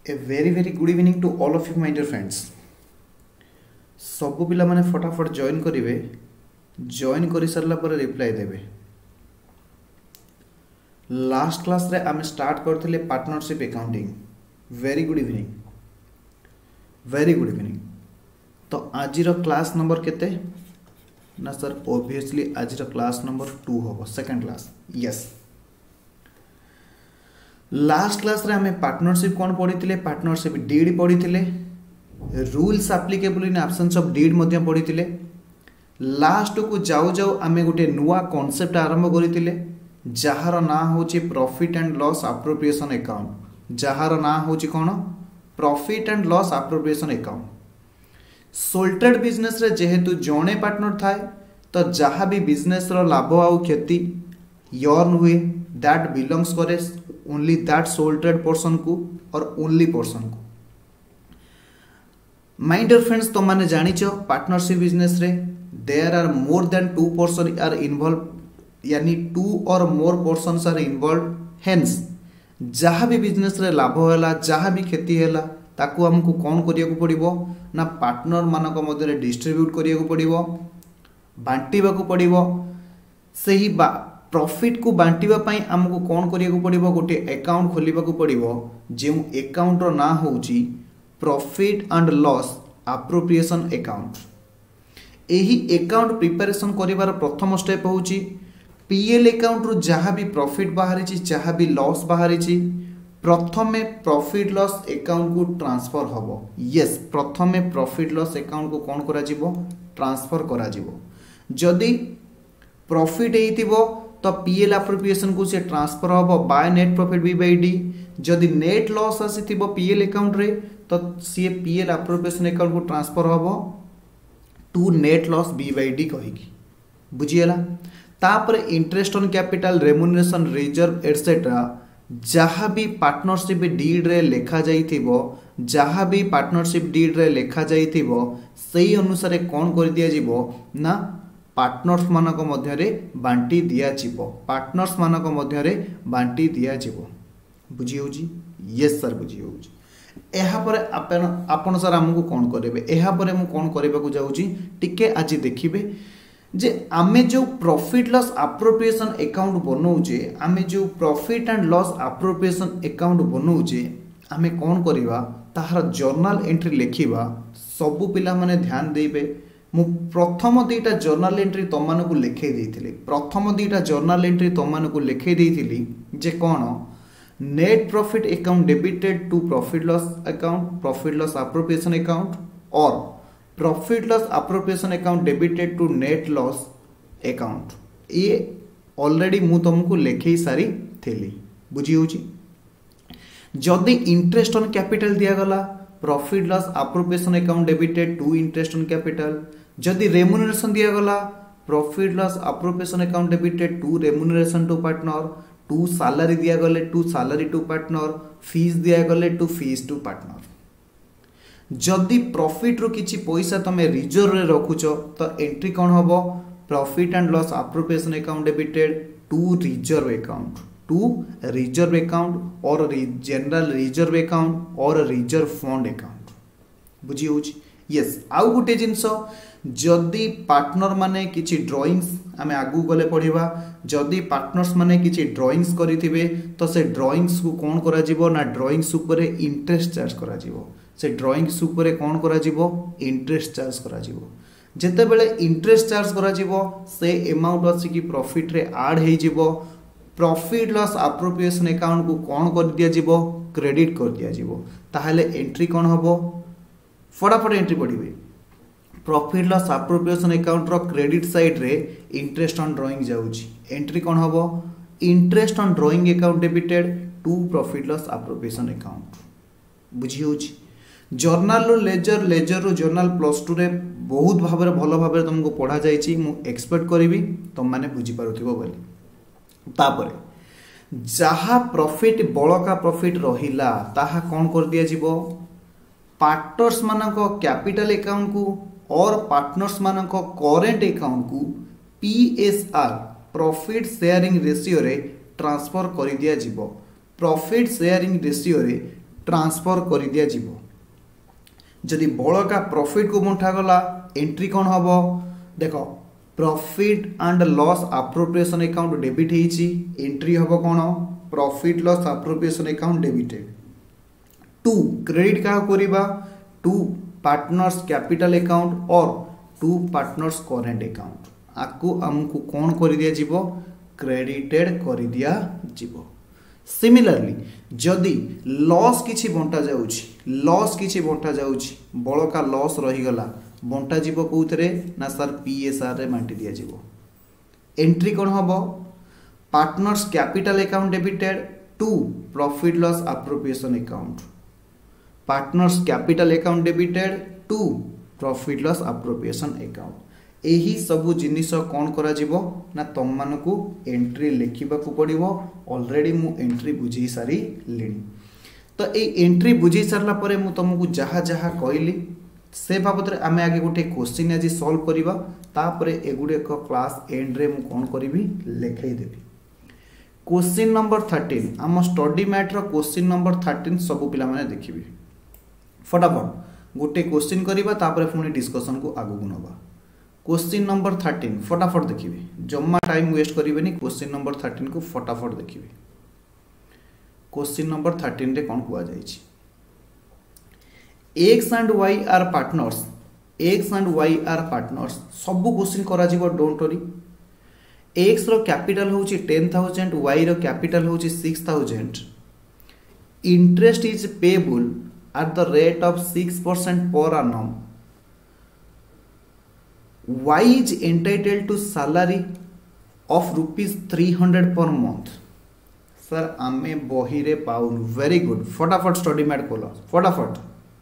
A very good evening to all of you my dear friends. सबु पिला माने फटाफट जॉइन करिवे, जॉइन करि सरला पर रिप्लाई देबे। लास्ट क्लास रे आमे स्टार्ट करथिले partnership accounting. Very good evening, very good evening. तो आजिरो क्लास नंबर केते ना सर? ऑब्वियसली आजिरो क्लास नंबर 2 होबो, second class. Yes, last class रे हमें पार्टनरशिप कौन पढ़ी? पार्टनरशिप डीड पढ़ी, rules applicable in absence of deed मध्य पढ़ी। लास्ट को जाऊ जाऊ आमे गोटे नुआ कॉन्सेप्ट आरंभ करथिले जहार ना होची profit and loss appropriation account. जहार ना होची कोन? Profit and loss appropriation account. Sole trade business रे जेहेतु जणे पार्टनर थाए तो जहा भी बिजनेस रो लाभ आउ क्षति यर्न हुए दैट बिलोंग्स करे only that sole trade person को और ओनली पर्सन को। माय डियर फ्रेंड्स, तो माने जानिचो पार्टनरशिप बिजनेस रे there are more than 2 person are involve, यानी 2 और more persons are involve. Hence जहाँ भी बिजनेस रे लाभ होला, जहाँ भी क्षति हैला ताकू हमको कौन करिया को पड़िबो ना पार्टनर मानक मध्य डिस्ट्रीब्यूट करिया को पड़िबो, बांटिबा को पड़िबो। सही प्रॉफिट को बांटिबा पई हमको कौन करिया को पड़िबो? गोटे अकाउंट खोलिबा को पड़िबो जे अकाउंट रो ना होउची profit and loss appropriation account. एही अकाउंट प्रिपरेशन करिवार प्रथम स्टेप होउची पीएल अकाउंट रो जहाँ भी प्रॉफिट बाहरिची, जहाँ भी लॉस बाहरिची, प्रथमे प्रॉफिट लॉस अकाउंट को ट्रांसफर हबो। यस, प्रथमे प्रॉफिट लॉस अकाउंट को कौन करा जिवो? ट्रांसफर करा जिवो। जदि प्रॉफिट हेइतिबो तो पीएल एप्रोप्रिएशन को से ट्रांसफर हबो by net profit B by D. जदि नेट लॉस आसीतिबो पीएल अकाउंट रे तो सी पीएल एप्रोप्रिएशन अकाउंट को ट्रांसफर हबो to net loss B by D कहिकी। बुझियला? तापर interest on capital, remuneration, reserve etcetera जहाँ भी पार्टनरशिप डीड रे लेखा जाइथिबो, जहाँ भी पार्टनरशिप डीड रे लेखा जाइथिबो सही अनुसार कौन कर दिया जिवो ना पार्टनर्स मानक मध्यरे बांटी दिया जिवो। पार्टनर्स मानक मध्यरे बांटी दिया जिवो। बुझी होउची? यस सर, बुझी होउची। एहा परे आपण सर हमको कौन करेबे? एहा परे मु कौन करबा को जाउची टिके आज देखिबे जे आमे जो प्रॉफिट लॉस एप्रोप्रिएशन अकाउंट बनौचे, आमे जो profit and loss appropriation account बनौचे, आमे कौन करिबा ताहार जर्नल एंट्री लेखिबा। सबु पिला माने ध्यान देबे। मु प्रथम दुईटा जर्नल एंट्री तमन को लिखे देइथिली। प्रथम दुईटा जर्नल एंट्री तमन को लिखे देइथिली जे कोन net profit account debited to profit loss account, profit loss appropriation account और profit loss appropriation account debited to net loss account. ये ऑलरेडी मु तुमको लिखे ही सारी थेली। बुझी होची? जदि इंटरेस्ट ऑन कैपिटल दिया गला profit loss appropriation account debited to interest on capital. जदि रेम्युनरेशन दिया गला profit loss appropriation account debited to remuneration to partner. To salary दिया गले to salary to partner. Fees दिया गले टू फीस टू पार्टनर। जदि प्रॉफिट रो किछि पैसा तमे रिजर्व रे रखुछ तो एंट्री कौन हबो? Profit and loss appropriation account debited to reserve account, to reserve account और जनरल रिजर्व अकाउंट और रिजर्व फंड अकाउंट। बुझी होची? यस। आउ गुटे जिंस जदि पार्टनर माने किछि ड्राइंग्स आमे आगु गले पढ़िबा, जदि पार्टनर्स माने किछि ड्राइंग्स करिथिबे तो से ड्राइंग्स को कोन करा जिवो ना ड्राइंग्स ऊपर इंटरेस्ट चार्ज करा जिवो। से ड्राइंग्स ऊपर कोन करा जिवो? इंटरेस्ट चार्ज करा जिवो। जेते बेले इंटरेस्ट चार्ज करा जिवो से अमाउंट अछि कि प्रॉफिट रे ऐड हे जिवो। प्रॉफिट लॉस एप्रोप्रिएशन अकाउंट को कौन कर दिया जिवो? क्रेडिट कर दिया जिवो। ताहले एंट्री कौन हबो? फटाफट एंट्री पढ़िबे। प्रॉफिट लॉस एप्रोप्रिएशन अकाउंट रो क्रेडिट साइड रे इंटरेस्ट ऑन ड्राइंग जाउची। एंट्री कौन हबो? Interest on drawing account debited to profit loss appropriation account. बुझी होची? जर्नल रो लेजर, लेजर रो जर्नल प्लस 2 रे बहुत भाबरे भलो भाबरे तुमको पढ़ा जाईची। मु एक्सपेक्ट करिवि तुम माने बुझी पारुथिबो बोली। तापरे जहाँ प्रॉफिट बड़का प्रॉफिट रहिला ताहा कौन कर दिया जिवो? पार्टनर्स मानक कैपिटल अकाउंट को और पार्टनर्स मानक करेंट अकाउंट को पीएसआर प्रॉफिट शेयरिंग रेशियो रे ट्रांसफर कर दिया जिवो। प्रॉफिट शेयरिंग रेशियो रे ट्रांसफर कर दिया जीवो। जदि बड़का प्रॉफिट को बंटा गला एंट्री कौन हम देखो profit and loss appropriation account debit होईची एंट्री हम कौन profit loss appropriation account debited. 2 credit क्या करिबा 2 पार्टनर्स कैपिटल अकाउंट और 2 पार्टनर्स करेंट अकाउंट आकु हमको कौन कर दिया जीवो क्रेडिटेड कर दिया जीवो। सिमिलरली जदि लॉस किछि बंटा जाउछि बड़का लॉस रही गला बंटा जीवो कोउतरे ना सर पीएसआर रे बांटी दिया जीवो। एंट्री कौन हम partners capital account debited 2 profit loss appropriation account partners capital account debited 2 profit loss appropriation account. यही सबू जिनिस कौन करा जीवो ना तुम मानकू एंट्री लिखा पड़ो। ऑलरेडी मु एंट्री बुझी सारी लिणी तो ये एंट्री बुझी सारा पर मु तुमको जहाँ जहाँ कहली से बाबद आम आगे गोटे क्वेश्चन आज सॉल्व करवा तापर एगुड़ेक क्लास एंड रे मु कौन करी लिखईदेवी। क्वेश्चन नंबर 13 आम स्टडी मैट्र क्वेश्चन नंबर 13 सबू पिला माने देखिए फटाफट गोटे क्वेश्चन करवा तापर पुणी डिस्कशन को आगू नवा। क्वेश्चन नंबर 13 फटाफट देखिए जम्मा टाइम वेस्ट करेंगे। क्वेश्चन नंबर 13 को फटाफट देखिए। क्वेश्चन नंबर 13 रे कौन कुआ जाइछि X and Y are partners सब क्वेश्चन करा जीवो डोंट वरी। एक्स रो कैपिटल होची 10,000 वाई रो कैपिटल होची 6,000 interest is payable at the rate of 6% per annum Y is entitled to salary of ₹300 per month। Sir आमे बही रे पाउन वेरी गुड फटाफट स्टडी मैट खोलो फटाफट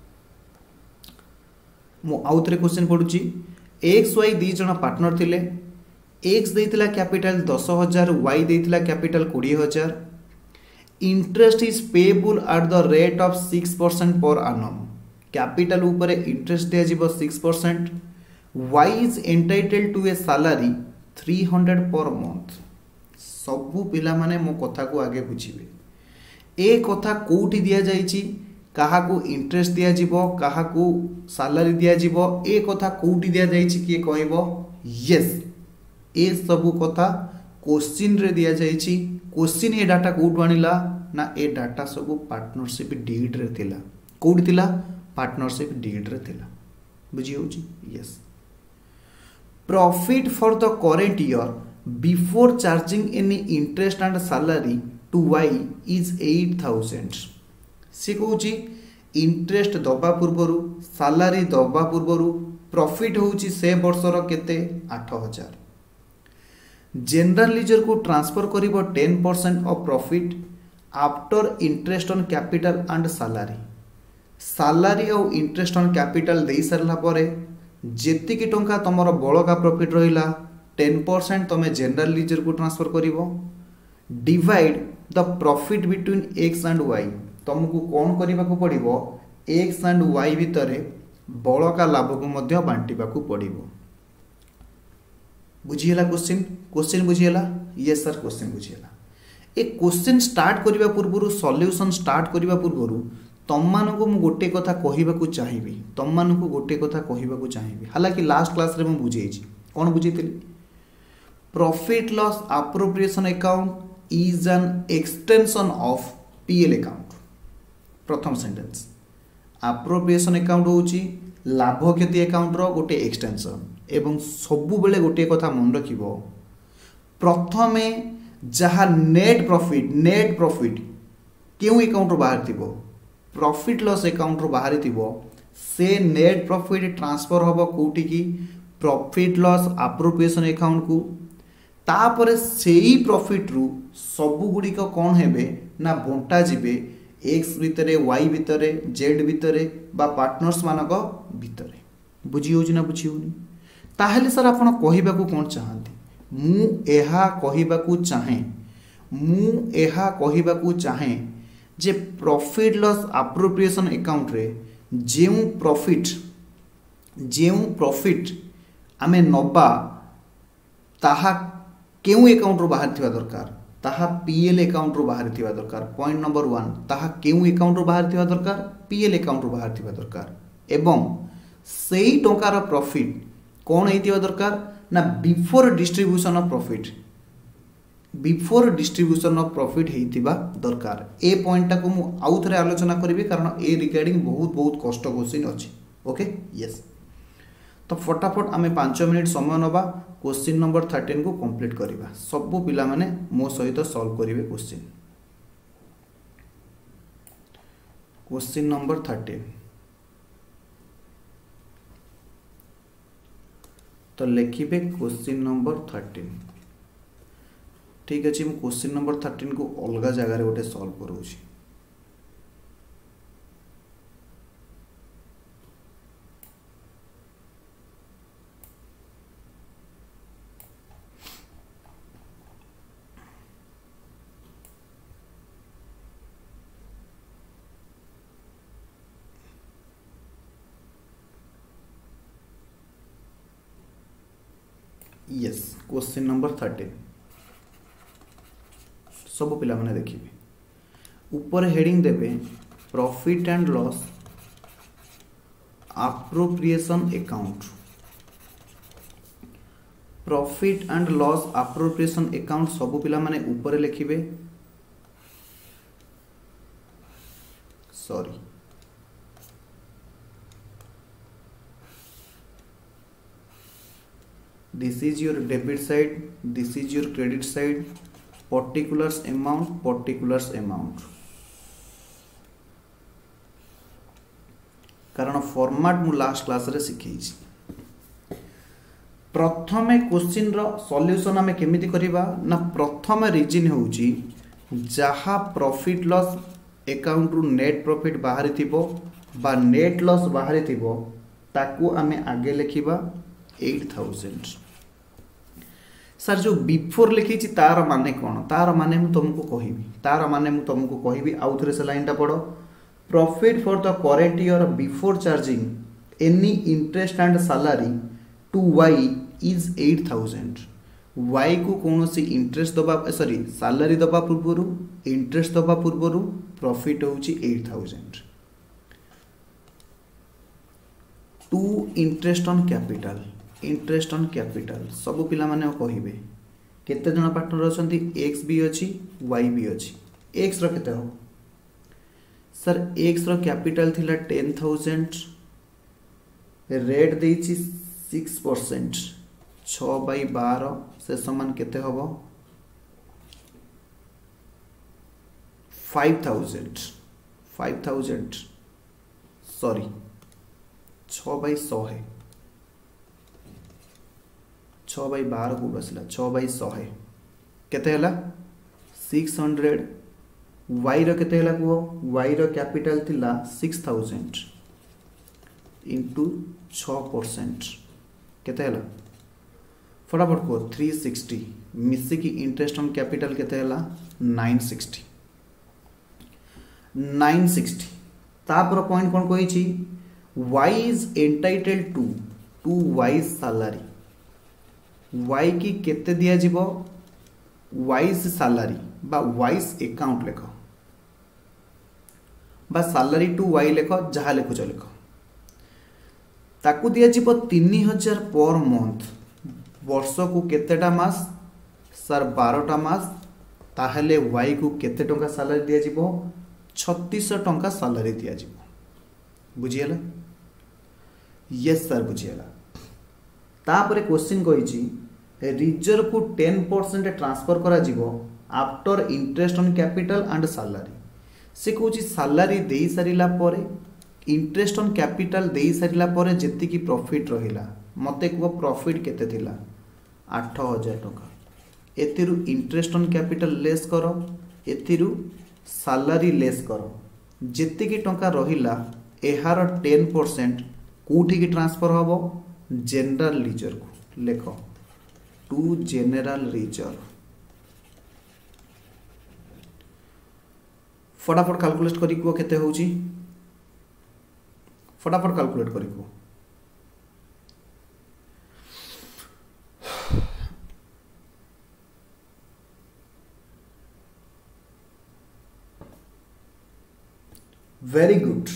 मु आउथरे क्वेश्चन पढुची एक्स वाई दी जण पार्टनर थिले एक्स देइतिला कैपिटल 10,000 वाई देइतिला capital 20,000 interest is payable at the rate of 6% per annum capital ऊपर इंटरेस्ट दिया जीवो 6% Y is entitled to a salary 300 per month। सबू पिला माने मो कथा को आगे बुझिबे ए कथा कोठी दिया जाइछि कहा को इंटरेस्ट दिया जीवो कहा को सैलरी दिया जीवो ए कथा कोठी दिया जाइछि किए कहबो यस ए सबू कथा क्वेश्चन रे दिया जाइछि। क्वेश्चन ए डाटा कोठु आनिला ना ए डाटा सबू पार्टनरशिप डीड रे थिला कोठी थिला पार्टनरशिप डीड रे थिला बुझी होछि yes. Profit for the current year before charging any interest and salary to Y is 8,000। से कहूँ इंटरेस्ट दबा पूर्वरु सैलरी दबा पूर्वरु प्रॉफिट होउची से वर्षर केते 8,000। जनरल लीजर को ट्रांसफर करिवो 10% of profit after interest on capital and salary और इंटरेस्ट ऑन कैपिटल दे सारला परे जेतिकी टंका तुमर बड़का प्रॉफिट रहिला 10% तुम जनरल लीजर को ट्रांसफर करिवो divide the profit between X and Y तुमको कौन करने को पड़ो एक्स एंड वाई भितर बड़का लाभ को मध्य बांटिबा को पड़ो। बुझीला क्वेश्चन बुझीला ये सर क्वेश्चन बुझीला ए क्वेश्चन स्टार्ट करने पूर्व सॉल्यूशन स्टार्ट करने पूर्व तुम मानू मु गोटे कथा कहवाक चाहिए हालांकि लास्ट क्लास रे मु बुझे कौन बुझे profit loss appropriation account is an extension of PL account. प्रथम सेंटेंस अप्रोप्रिएशन अकाउंट होची लाभ क्षति अकाउंट रो गोटे एक्सटेंशन एवं सबु बेले गोटे कथा मन रखिबो प्रथमे जहा नेट प्रॉफिट केउ अकाउंट रो बाहर थिबो प्रॉफिट लॉस अकाउंट रो बाहर थिबो से नेट प्रॉफिट ट्रांसफर होबो कोठी की प्रॉफिट लॉस अप्रोप्रिएशन अकाउंट को तापर सेही प्रॉफिट रु सबु गुडी को कोन हेबे ना बंटा जिबे एक्स भितरे वाई भितरे जेड भितरे बा पार्टनर्स मानक भितरे बुझी होची ना बुझी होनी ताहेले सर आपण कहिबाकू कोन चाहंती मु एहा कहिबाकू चाहे जे प्रॉफिट लॉस अप्रोप्रिएशन अकाउंट रे जेउ प्रॉफिट आमे नबा ताहा केउ अकाउंट रो बाहर थिबा दरकार ताहा पीएल अकाउंट रू बाहर थिबा दरकार। पॉइंट नंबर 1 ताहा केउ अकाउंट रू बाहर थिबा दरकार, पीएल अकाउंट रू बाहर थिबा दरकार। एवं सेई टंकार प्रॉफिट कौन हेतिबा दरकार ना before distribution of profit, before distribution of profit हेतिबा दरकार। ए पॉइंट टाको मु आउ थरे आलोचना करिवि कारण ए रिगार्डिंग बहुत कष्ट क्वेश्चन अछि। ओके यस, तो फटाफट आमे 5 मिनिट समय नबा क्वेश्चन नंबर 13 को कंप्लीट करिबा। सब पिला माने मो सहित सॉल्व करिवे क्वेश्चन। क्वेश्चन नंबर 13 तो लिखिबे क्वेश्चन नंबर 13। ठीक अच्छे, मुझे क्वेश्चन नंबर 13 को अलग जगह गोटे सॉल्व करूँगी। यस, क्वेश्चन नंबर 13 सब पिला माने देखिए। ऊपर हेडिंग देबे profit and loss appropriation account. Profit and loss appropriation account सब पिला माने ऊपर लिखिबे। Sorry, this is your debit side, this is your credit side, particulars amount। कारण फॉर्मेट मु लास्ट क्लास रे सिखेइछि। प्रथमे क्वेश्चन रो सॉल्यूशन हमें केमिति करिबा ना प्रथम रीजन होउछि जहा प्रॉफिट लॉस अकाउंट रु नेट प्रॉफिट बाहरी थिबो बा नेट लॉस बाहरी थिबो ताकू हमें आगे लिखिबा 8000। सर जो बिफोर लिखी तार माने कौन, तार माने मु तुमको कहिबी, तार माने मु तुमको कहिबी। आउ थरे से लाइन टा पढ़ो। Profit for the current year before charging any interest and salary to Y is 8000। Y को कौन सी इंटरेस्ट दबा सॉरी सैलरी दबा पूर्वरु इंटरेस्ट दबा पूर्वरु प्रॉफिट होउची 8000। To interest on capital, interest on capital सब पिला माने कहिबे केते जण पार्टनर अछंती, एक्स भी अछि वाई भी अछि। एक्स रो केते हो सर, एक्स रो कैपिटल थिला 10000, रेट देछि 6%, 6/12 से समान केते होबो 5000 सॉरी 6/100 है, 6/12 को बसला 6/100 केते हला 600। वाई रो केते हला को, वाई रो कैपिटल थिला 6000 इंटू 6% केते हला फटाफट को 360 मिसी की इंटरेस्ट ऑन कैपिटल केते हला 960। तापर पॉइंट कोन कहि छी y is entitled to y salary. y की केते दिया जीवो वाइस सैलरी बा वाइस अकाउंट लेख बा सैलरी टू वाई लेख जहाँ लिखुच लिख ताकू दिया जीवो 3000 पर मंथ। वर्ष को केतेटा मास सर 12टा मास, ताहले वाई को केते टंका सैलरी दिया जीवो 3600 टंका सैलरी दिया जीवो। बुझियला? यस सर बुझियला। तापरे क्वेश्चन कहिछि रिजर्व को 10% ट्रांसफर करा जीवो after interest on capital and salary. से कहूँ सैलरी दे सारिला परे इंटरेस्ट ऑन कैपिटल दे सारिला परे जेति की प्रॉफिट रहिला मते को प्रॉफिट केते थिला 8000 टंका। एथिरु इंटरेस्ट ऑन कैपिटल लेस करो, एथिरु सैलरी लेस करो, जेति की टंका रहिला एहार 10% कोठी की ट्रांसफर हबो जनरल रिजर्व को लेखो टू जनरल रिजर्व। फटाफट कैलकुलेट करी को केते होउची, फटाफट कैलकुलेट करी को वेरी गुड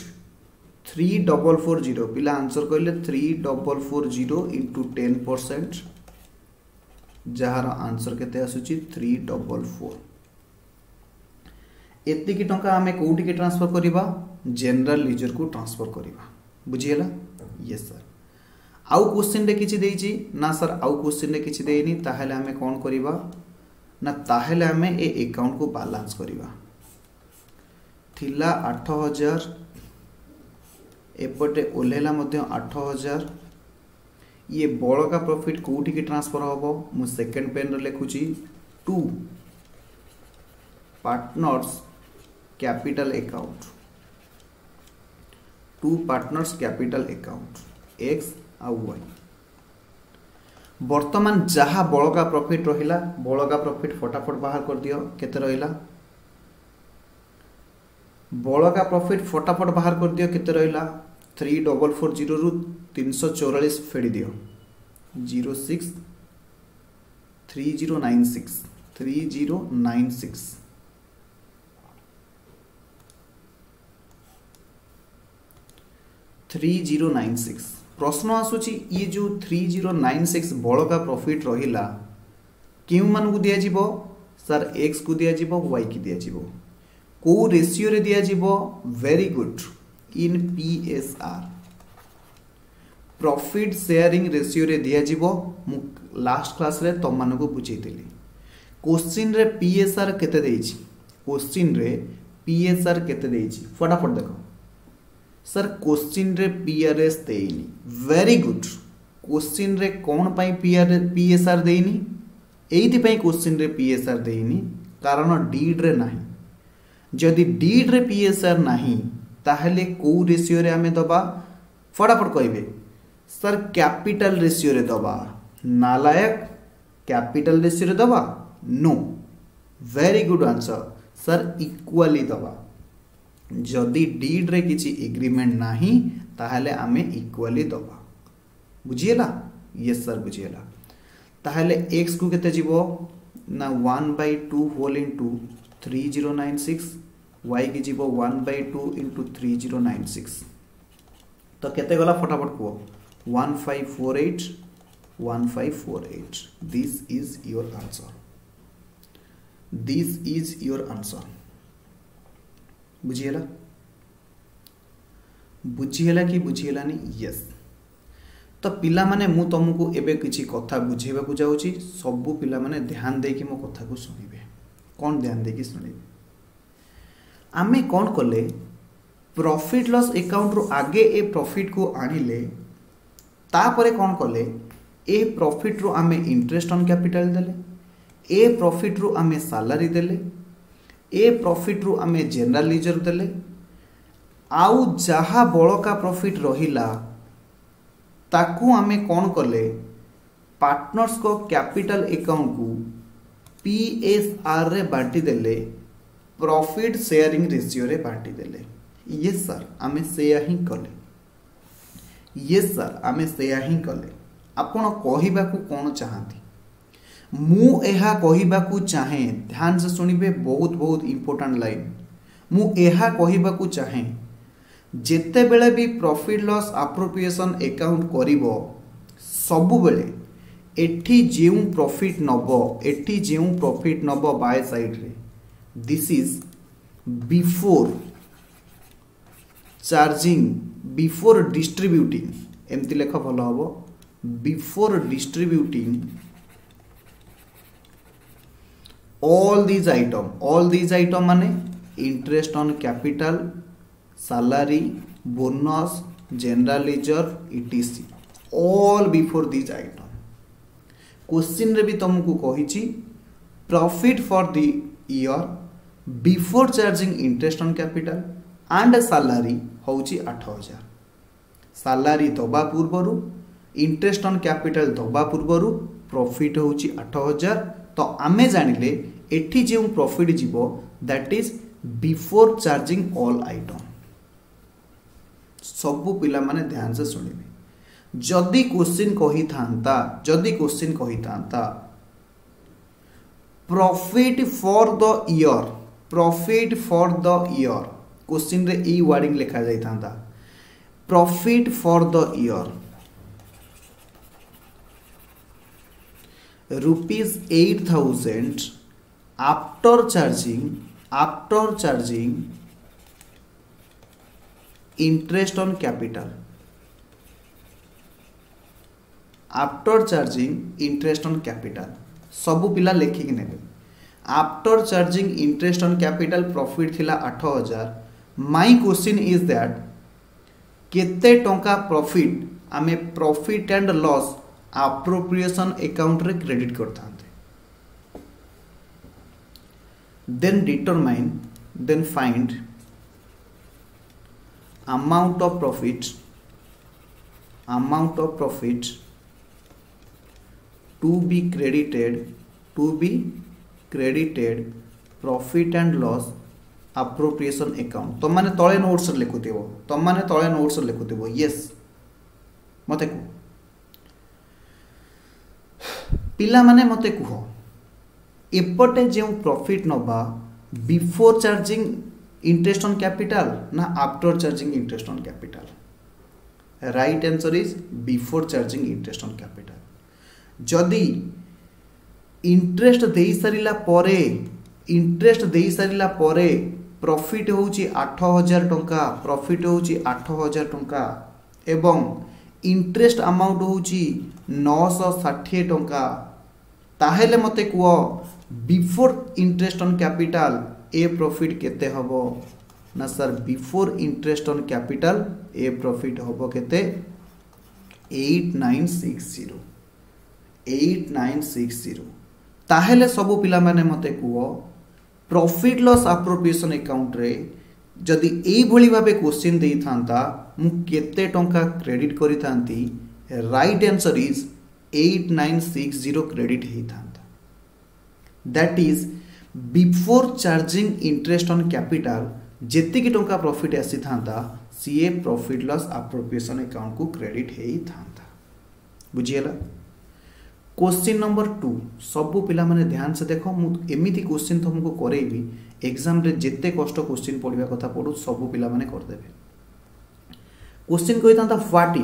3440 पिला आंसर कहले 3440 इंटू 10% जार आंसर केते आसुची 344 एतिकी टंका आमे कोउठी के ट्रांसफर करिबा जनरल लीजर को ट्रांसफर करिबा बुझियला यस सर आउ क्वेश्चन रे किछि देइची ना सर आउ क्वेश्चन रे किछि देइनी ताहेले आमे कोन करिबा ना ताहेले आमे ए अकाउंट को बैलेंस करिबा थिला 8000 एपटे ओलेला मध्य 8000 ये बड़का प्रॉफिट कोठी के ट्रांसफर होबो मु सेकंड पेन रे लिखुची to partners capital account to partners capital account X आ वाई वर्तमान जहा बड़का प्रॉफिट रहिला बड़का प्रॉफिट फटाफट बाहर कर दियो केते रहिला बड़का प्रॉफिट फटाफट बाहर कर दियो केते रहिला 3440 रु 344 फेड़ी दियो 06 3096 3096 3096 प्रश्न आसुची ये जो 3096 बड़का प्रॉफिट रहिला केउ मान को दिया जीवो सर x को दिया जीवो y की दिया जीवो को रेशियो रे दिया जीवो very good in PSR profit sharing ratio रे दिया जीवो मु लास्ट क्लास रे तम मान को बुझेइतिली क्वेश्चन रे PSR केते देइछि क्वेश्चन रे PSR केते देइछि फटाफट देखो सर क्वेश्चन रे PRS देइनी वेरी गुड क्वेश्चन रे कोन पई PSR देइनी एइति पई क्वेश्चन रे PSR देइनी कारण डीड रे नाही जदि डीड रे PSR नाही ताहले को रेशियो रे हमें दबा फटाफट कहबे सर कैपिटल रेशियो रे दबा नालायक कैपिटल रेशियो रे दबा no very good answer sir equally दबा जदि डीड रे किछि एग्रीमेंट नाही ताहले आमे इक्वली दबा बुझियला यस सर बुझियला ताहले x को केते जीवो ना 1/2 होल इनटू 3096 y की जीवो 1/2 इंटू 3096 तो केते गला फटाफट को 1548 दिस इज योर आंसर बुझियला कि बुझियलानी यस तो पिला माने मु तुमको एबे किछि कथा बुझेबा को जाउची सबु पिला माने ध्यान दे कि मो कथा को सुनिबे कोन ध्यान दे कि सुनिबे आमे कौन कले प्रॉफिट लॉस अकाउंट रो आगे ए प्रॉफिट को आनिले तापरे कौन कले ए प्रॉफिट रो आमे इंटरेस्ट ऑन कैपिटल देले ए प्रॉफिट रो आमे सैलरी देले ए प्रॉफिट रो आमे जनरल लीजर देले आउ जहा बड़का प्रॉफिट रहिला ताकू आमे कौन कले पार्टनर्स को कैपिटल अकाउंट को PSR रे बांटी देले प्रॉफिट शेयरिंग रेशियो रे बांटी देले यस सर आमे सेया ही कले यस सर आमे सेया ही कले आपण कहिबा को कोन चाहंती मु एहा कहिबा को चाहे ध्यान से सुनिबे बहुत बहुत इंपोर्टेंट लाइन मु एहा कहिबा को चाहे जेते बेले भी प्रॉफिट लॉस अप्रोप्रिएशन अकाउंट करिवो सबु बेले एठी जेउ प्रॉफिट नबो बाय साइड रे this is before charging before distributing एमती लेख भल हम before distributing all these item माने interest on capital salary bonus general ledger etc all before these item question रे भी तुमको कहिची profit for the year before charging interest on capital and salary होची 8000 सैलरी दबा पूर्वरु इंटरेस्ट ऑन कैपिटल दबा पूर्वरु प्रॉफिट होची 8000 तो आमे जानिले एठी जे प्रॉफिट जीवो that is before charging all item सबु पिला माने ध्यान से सुनिबे जदि क्वेश्चन कही थांता profit for the year question रे ई वर्डिंग लिखा जाई थांता profit for the year ₹8,000 after charging interest on capital after charging interest on capital सबु पिला लेखिक नेबे after charging interest on capital profit थिला 8,000 माय क्वेश्चन इज दैट केते टंका प्रॉफिट आमे profit and loss appropriation account रे क्रेडिट करथांते then determine then find amount of profit to be credited profit and loss appropriation account तुम माने तळे notes लिखुथिबो yes मते को पिला माने मते कुह एपटे जे प्रॉफिट नबा before charging interest on capital ना after charging interest on capital right answer is before charging interest on capital जदि इंटरेस्ट देई सारिला परे प्रॉफिट होउची 8,000 टंका प्रॉफिट होउची 8,000 टंका एवं इंटरेस्ट अमाउंट होउची 960 टंका ताहेले मते कुओ बिफोर इंटरेस्ट ऑन कैपिटल ए प्रॉफिट केते हबो ना sir before interest on capital ए प्रॉफिट हबो केते 8960 ताहेले सबु पिला माने मते कुओ प्रॉफिट लॉस अप्रोप्रिएशन अकाउंट रे जदि एई भली भाबे क्वेश्चन देई थांता मु केते टंका क्रेडिट करि थांती राइट आंसर इज 8960 क्रेडिट हेई थांता that is before charging interest on capital जेति की टंका प्रॉफिट आसी थांता सीए प्रॉफिट लॉस अप्रोप्रिएशन अकाउंट को क्रेडिट हेई थांता बुझियला क्वेश्चन नंबर 2 सबु पिला माने ध्यान से देखो मु एमिति क्वेश्चन तुमको करेबी एग्जाम रे जेते कष्ट क्वेश्चन पढिबा कथा पढु सबु पिला माने कर देबे क्वेश्चन कोइ थांता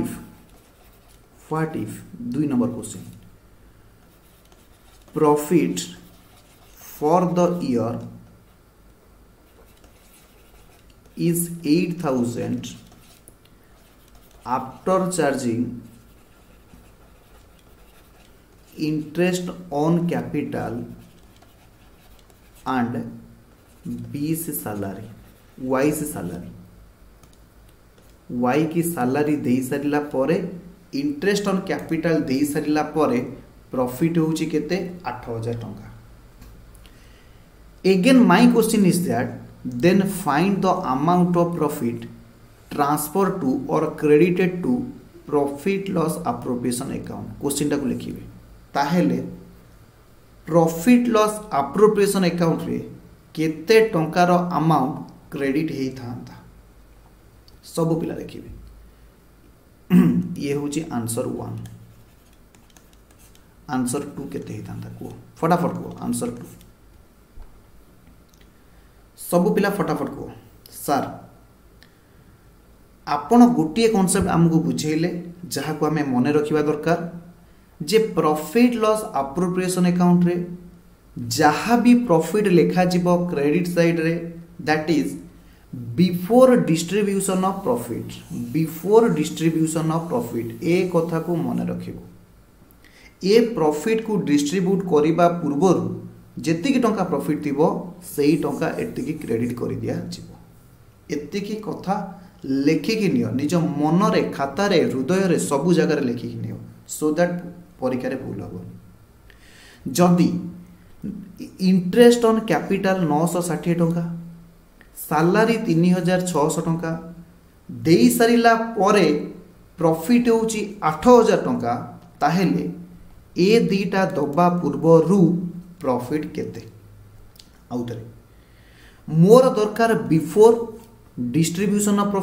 what if 2 number question profit for the year is 8,000 after charging interest on capital and B से salary Y से salary Y की salary दे सारिला परे इंटरेस्ट ऑन कैपिटल दे सारिला परे प्रॉफिट होउची केते 8,000 टंका Again, my question is that then find the amount of profit transferred to or credited to profit loss appropriation account. Question टा को लिखिबे ताहेले प्रॉफिट लॉस अप्रोप्रिएशन अकाउंट रे केते टंकार अमाउंट क्रेडिट हेई थांता सब पिला लिखिबे ये होची आंसर 1 आंसर 2 केते हेई थांता को फटाफट को आंसर 2 सबु पिला फटाफट को सर आपण गोटे कॉन्सेप्ट आमको बुझेले जहाँ को आम मन रखा दरकार जे प्रॉफिट लॉस अप्रोप्रिएशन अकाउंट रे जहाँ भी प्रॉफिट लिखा जीवो क्रेडिट साइड रे that is before distribution of profit ए कथा को मन रखिबो ए प्रॉफिट को डिस्ट्रीब्यूट करबा पूर्व जेतिकी टंका प्रॉफिट थिबो सेही टंका एतिकी क्रेडिट करि दिया जीवो एतिकी कथा लेखिकी नियो निज मन रे खाता रे हृदय रे सबु जगह रे लेखिकी नियो सो दैट परीक्षा रे भूल हो जदी इंटरेस्ट ऑन कैपिटल 960 टंका सैलरी 3600 टंका देई सारिला परे प्रॉफिट होउची 8000 टंका ताहेले ए दीटा दबा पूर्वरु प्रॉफिट केते आउटरे मोर दरकार बिफोर डिस्ट्रीब्यूशन ऑफ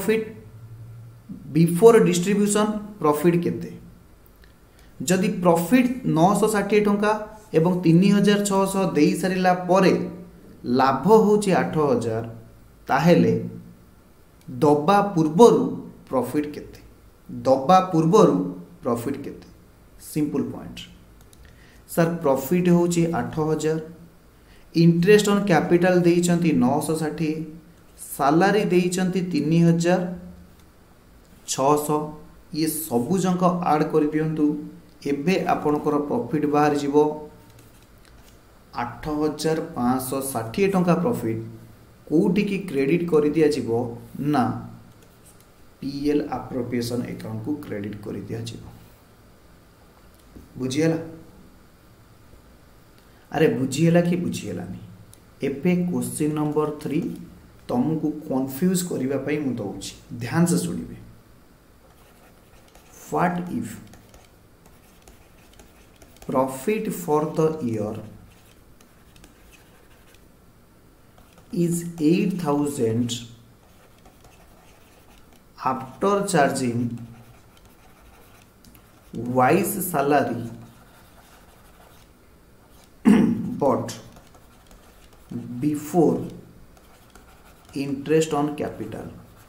प्रॉफिट केते जदि प्रॉफिट 960 टंका एवं 3600 देई सारिला परे लाभ होची 8000 ताहेले दबा पूर्वर प्रॉफिट केते, दबा पूर्वर प्रॉफिट केते, सिंपल पॉइंट सर। प्रॉफिट होची 8000, इंटरेस्ट ऑन कैपिटल देइचंती 960, सैलरी देइचंती 3600, ये सबु जंक ऐड कर दियंतु। एबे आपनकर प्रॉफिट बाहर जीवो 8560 टंका प्रॉफिट कोठी की क्रेडिट कर दिया जीवो ना पीएल अप्रोप्रिएशन अकाउंट को क्रेडिट कर दिया जीवो। बुझियला? अरे बुझियला कि बुझियलानी? एबे क्वेश्चन नंबर 3 तुमको कंफ्यूज करबा पई मु दउछि, ध्यान से सुनिबे। What if profit for the year is 8000 after charging wise salary but before interest on capital।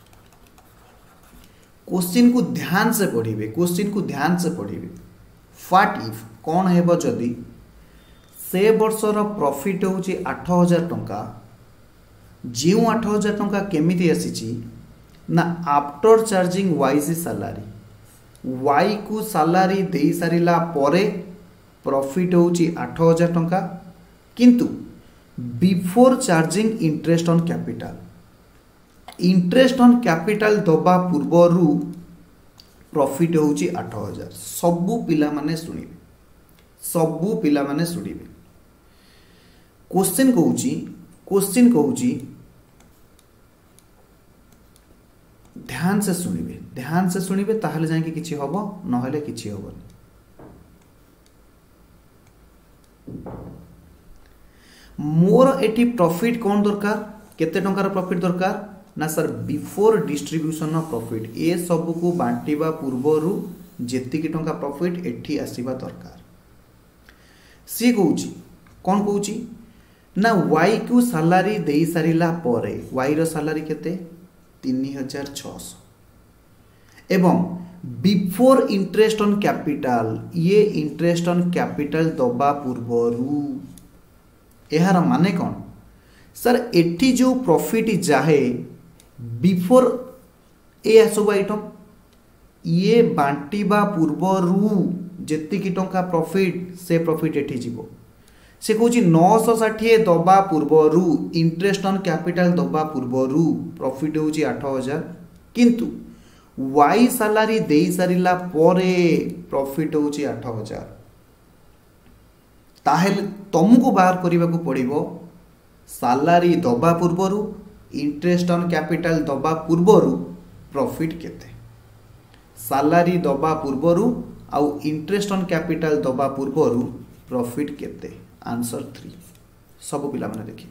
Question को ध्यान से पढ़िबे, क्वेश्चन को ध्यान से पढ़िबे। व्हाट इफ कौन हेबो जदि से वर्षर प्रॉफिट होची 8000 टंका, जो 8000 टंका केमिति आसीची ना after charging Y's salary, Y को सैलरी दे सारिला परे प्रॉफिट होची 8000 टंका, किंतु before charging interest on capital, interest on capital दबा पूर्वरु प्रॉफिट होची 8000। सबु पिला माने सुनिबे, सबु पिला माने सुनिबे। क्वेश्चन कहूची ध्यान से सुनिबे, ध्यान से सुनिबे, ताहले जाके किछि हबो, नहले किछि हबो। मोर एटी प्रॉफिट कौन दरकार, केते टंकार प्रॉफिट दरकार ना sir before distribution of profit, ए सब को बांटीबा पूर्वरु जेतिकी टंका प्रॉफिट एठी आसीबा दरकार। सी कहूची कौन कहूची ना वाई को सैलरी दे सारिला परे, वाई रो सैलरी केते 3600 एवं बिफोर इंटरेस्ट ऑन कैपिटल, ये इंटरेस्ट ऑन कैपिटल दबा पूर्वरु। एहार माने कौन सर, एठी जो प्रॉफिट जाहे बिफोर ए सब आइटम, ये बांटीबा पूर्वरु जेतिकी टंका प्रॉफिट से प्रॉफिट एठी जीवो। से कहूँ 960 दबा पूर्वरु इंटरेस्ट ऑन कैपिटल दबा पूर्वरु प्रॉफिट होची 8000, किंतु वाई सैलरी दे सारिला परे प्रॉफिट होची 8000। ताहेले तुमको बाहर करबा को पड़िबो सैलरी दबा पूर्वरु इंटरेस्ट ऑन कैपिटल दबा पूर्वरु प्रॉफिट केते, सैलरी दबा पूर्वरु आउ इंटरेस्ट ऑन कैपिटल दबा पूर्वरु प्रॉफिट केते। आंसर 3 सब पिला माने देखिए।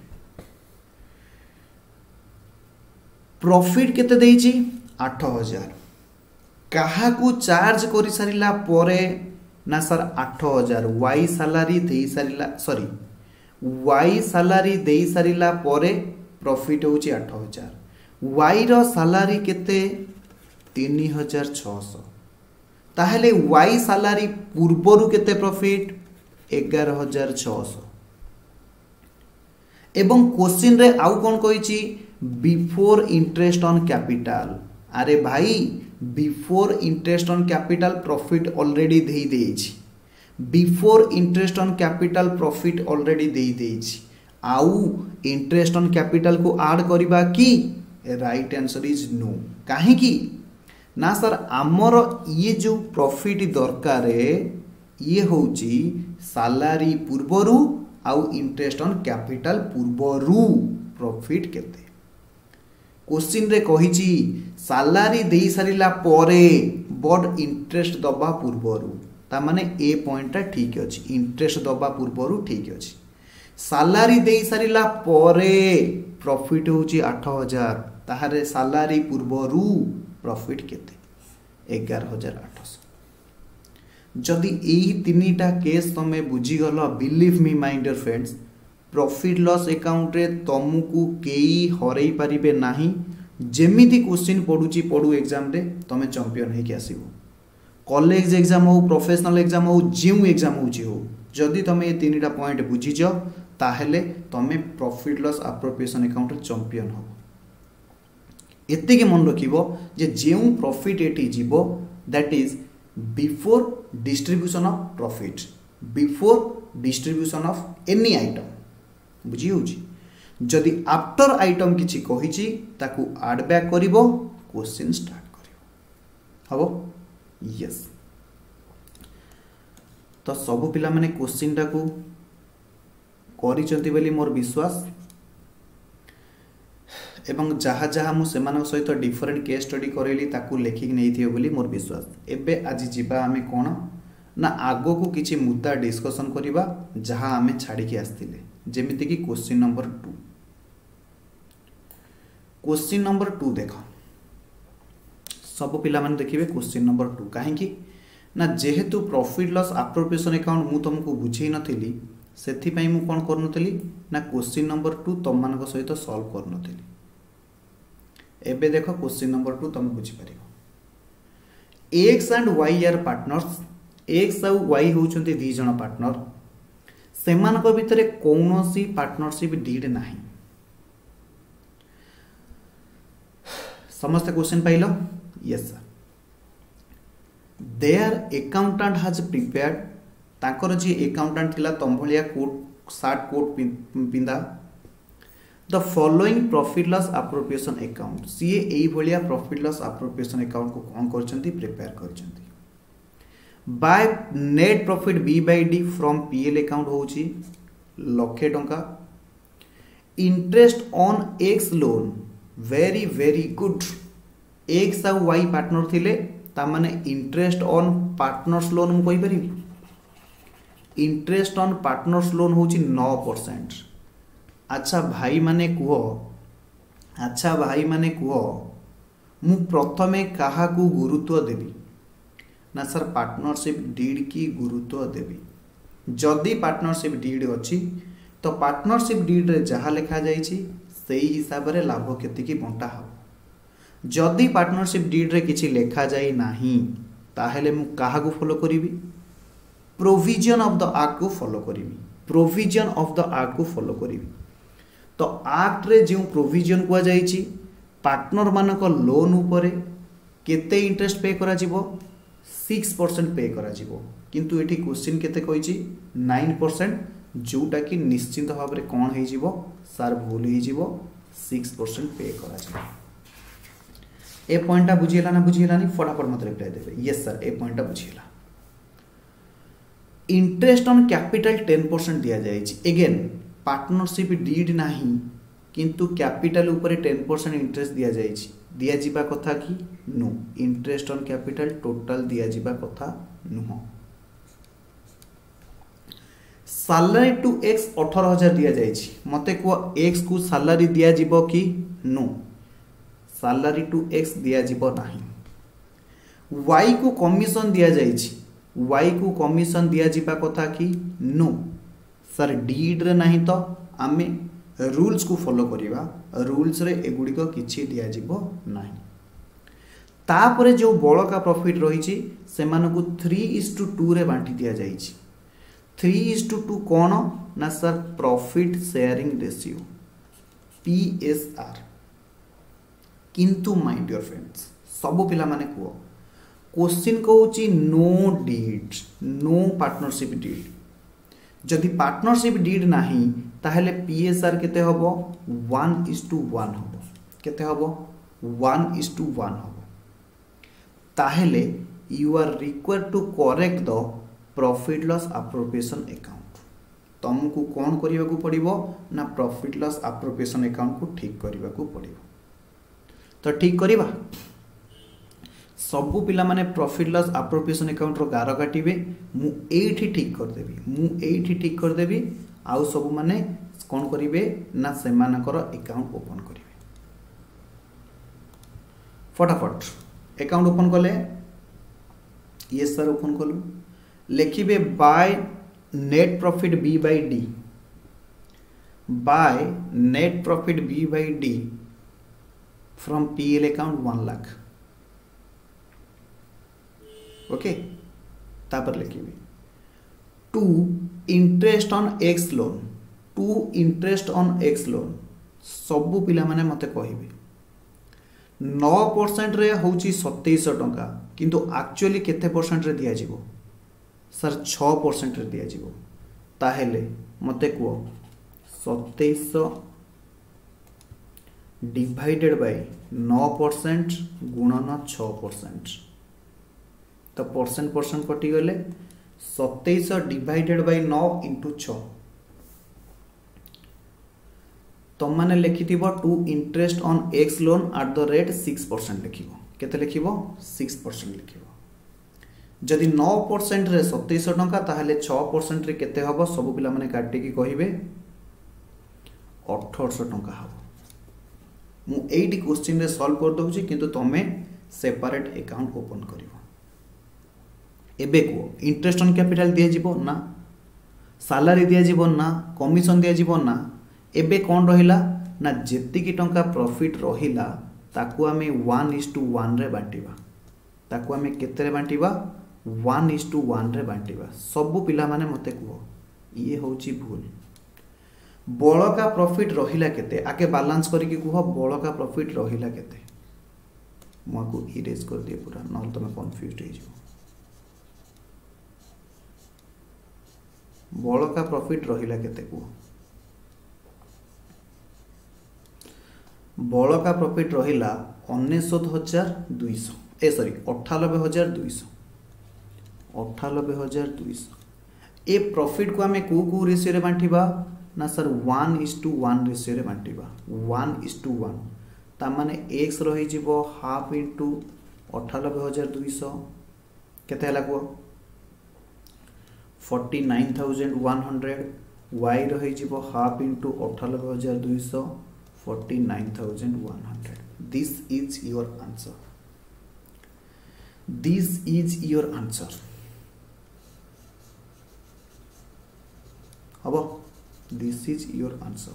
प्रॉफिट केते देइची 8000, कहा को चार्ज करि सारिला परे ना सर 8000 वाई सैलरी दे सारिला, सॉरी वाई सैलरी दे सारिला परे प्रॉफिट होची 8000, वाई रो सैलरी केते 3600, ताहेले वाई सैलरी पूर्वरु केते प्रॉफिट 11600 एवं क्वेश्चन रे आउ कोन कहिची बिफोर इंटरेस्ट ऑन कैपिटल। अरे भाई before interest on capital profit already दे देछि, before interest on capital profit already दे देछि, आउ इंटरेस्ट ऑन कैपिटल को ऐड करबा की? Right answer is no. काहे की ना सर आमर ये जो प्रॉफिट दरकार ये होची सैलरी पूर्वरु आउ इंटरेस्ट ऑन कैपिटल पूर्वरु प्रॉफिट केते। क्वेश्चन रे कहिची सैलरी दे सारिला परे बड इंटरेस्ट दबा पूर्वरु, ता माने ए पॉइंट ठीक अछि, इंटरेस्ट दबा पूर्वरु ठीक अछि। सैलरी दे सारिला परे प्रॉफिट होची 8000, ताहारे सैलरी पूर्वरु प्रॉफिट केते 11800। जदि यही तीनटा केस तमे बुझीगल, believe me my dear friends, profit loss account रे तुमको केई हरई पारिबे नाही। जेमिति क्वेश्चन पढ़ू एग्जाम रे तमे चैंपियन होके आसीबो कॉलेज एग्जाम हो प्रोफेशनल एग्जाम हो जो एग्जाम हो जदि तुम ये तीन पॉइंट बुझीज ताहले तुम profit loss appropriation account champion हो एतिके मन रखिबो जे जेउ प्रॉफिट एटी जीवो that is before distribution of profit before distribution of any item बुझी होची जदि आफ्टर आइटम किछि कहिछि ताकू ऐड बैक करिवो क्वेश्चन स्टार्ट करिवो हबो यस तो सब पिला माने क्वेश्चन टाकू करिसंती बोली मोर विश्वास एवं जहाँ जहाँ मु सेमानक सहित डिफरेंट केस स्टडी करेली ताकू लेखिक नहीं थियो बोली मोर विश्वास एबे आज जीवा आमे कोन ना आगो को किछि मुद्दा डिस्कशन करिबा जहाँ आमे छाड़ी के आस्तिले जेमिति कि क्वेश्चन नंबर 2 क्वेश्चन नंबर 2 देखो सब पिला माने देखिबे क्वेश्चन नंबर 2 काहे कि ना जेहेतु प्रॉफिट लॉस एप्रोप्रिएशन अकाउंट मु तुमको बुझेई नथिली सेथि पई मु कोन करनथली ना क्वेश्चन नंबर 2 तुम मानक सहित सॉल्व करनथली एबे देखो क्वेश्चन नंबर 2 तुम बुझी परिबो X and Y are partners X और वाई होउचंती दी जण पार्टनर सेमानक भितरे कोनोसी पार्टनरशिप डीड नाही समस्त क्वेश्चन पाइलो yes sir their accountant has prepared ताकर जी अकाउंटेंट थिला तम भलिया कोट शार्ट कोट पिंदा the following profit loss appropriation account सीए एई भलिया प्रॉफिट लॉस एप्रोप्रिएशन अकाउंट को कोन करचंती प्रिपेयर करचंती by net profit B by D from PL account होची लक्षे टंका interest on X loan very very good X और वाई पार्टनर थिले ता माने इंटरेस्ट ऑन पार्टनर्स लोन मु कहि परिबी इंटरेस्ट ऑन पार्टनर्स लोन होची 9%। अच्छा भाई माने कुह मु प्रथमे काहा को गुरुत्व देबी ना सर पार्टनरशिप डीड की गुरुत्व देबी जदि पार्टनरशिप डीड अछि तो पार्टनरशिप डीड रे जहा लिखा जाइछि सेही हिसाब रे लाभ क्षति की बंटा हो जदि पार्टनरशिप डीड रे किछि लिखा जाई नाही ताहेले मु काहा को फॉलो करिवि प्रोविजन ऑफ द एक्ट को फॉलो करिवि प्रोविजन ऑफ द एक्ट को फॉलो करिवि तो एक्ट रे जो प्रोविजन को जाइछि पार्टनर मानक लोन ऊपर केते इंटरेस्ट पे करा जिवो 6% पे करा जिवो किंतु एठी क्वेश्चन केते कहिछि 9% जोटा कि निश्चित भाव में कौन हो जीवो सार भूल हो 6% पे करा जिवो ए पॉइंटा बुझियला ना बुझियलानी फटाफट मत रिप्लाई देबे यस सर ए पॉइंटा बुझियला इंटरेस्ट ऑन कैपिटल 10% दिया जायछि अगेन पार्टनरशिप डीड नाही किंतु कैपिटल ऊपर 10% इंटरेस्ट दिया जायछि दिया जिबा कथा कि no interest on capital total दिया जिबा कथा नुह सैलरी टू एक्स 18,000 दिया जायछि मते को एक्स को सैलरी दिया जिवो कि नो सैलरी टू एक्स दिया जिवो नाही वाई को कमीशन दिया जायछि वाई को कमीशन दिया जिबा कथा कि नो सर डीड रे नाही तो आमे रूल्स को फॉलो करिवा रूल्स रे एगुडी को किछि दिया जिवो नाही तापरे जो बळका प्रॉफिट रहिछि सेमानकु 3:2 रे बांटी दिया जायछि 3:2 कौन ना sir profit sharing ratio PSR किंतु माय डियर फ्रेंड्स सब पिला माने को क्वेश्चन कहूची no deed no partnership deed जदि पार्टनरशिप डीड नाही ताहले PSR केते हबो 1:1 हबो केते हबो 1:1 हबो ताहले you are required to correct the profit loss appropriation account तुमको कौन करने को पड़ो ना प्रॉफिट लॉस एप्रोप्रिएशन अकाउंट को ठीक करने को पड़ो तो ठीक करवा सबू पिला माने प्रॉफिट लॉस एप्रोप्रिएशन अकाउंट रो गार काटिबे मु एठी ठीक कर देबी आउ सब माने कौन करिवे ना सेमानकर अकाउंट ओपन करिवे फटाफट अकाउंट ओपन कले यस सर ओपन कलु लिखिबे by net profit B by D by net profit B by D from PL account 1 lakh. Okay तापर लिखिबे to interest on X loan. To interest on X loan सबू पिला माने मते कहिबे 9% रे होची 2700 टंका किंतु एक्चुअली केते परसेंट रे दिया जीवो सर 6% रे दिया जीवो ताहेले मते को 2700 डिवाइडेड बाय 9% गुणन 6%। तो परसेंट कटि गले 2700 डिवाइडेड बाय 9 इंटू 6 तुम मैंने लिखि to interest on X loan at the rate 6% लिखिबो केते लिखिबो 6% लिखिबो। जदि 9% रे 2700 टंका ताहले 6% रे केते हबो सब पिला माने काटी की कहिबे 1800 टंका हबो। मु एइटी क्वेश्चन रे सॉल्व कर दउची किंतु तमे सेपरेट अकाउंट ओपन करिवो। एबे को इंटरेस्ट ऑन कैपिटल दिया जीवो ना सैलरी दिया जीवो ना कमिशन दिया जीवो ना एबे कौन रहिला ना जेतिकी टंका प्रॉफिट रहिला ताकू आमे 1:1 रे बांटीबा। ताकू आमे केते रे बांटीबा 1:1 रे बांटीबा। सब पिला माने मते कुह ये होची भूल। बळका प्रॉफिट रहिला केते आके बैलेंस करिके कुह बळका प्रॉफिट रहिला केते मको इरेज कर दिए पूरा न तमे कंफ्यूज हो जिवो। बळका प्रॉफिट रहिला केते कुह बळका प्रॉफिट रहिला 99,200 सॉरी 98,200 98,200। ए प्रॉफिट को हमें को रेशियो रे बांटीबा ना सर 1:1 रेशियो रे बांटीबा 1:1 ता माने x रही जीवो हाफ इंटू 98,200 केते हला को 49,100 y रही जीवो half into 98,200 49,100। This is your answer. This is your answer. हबो this is your answer.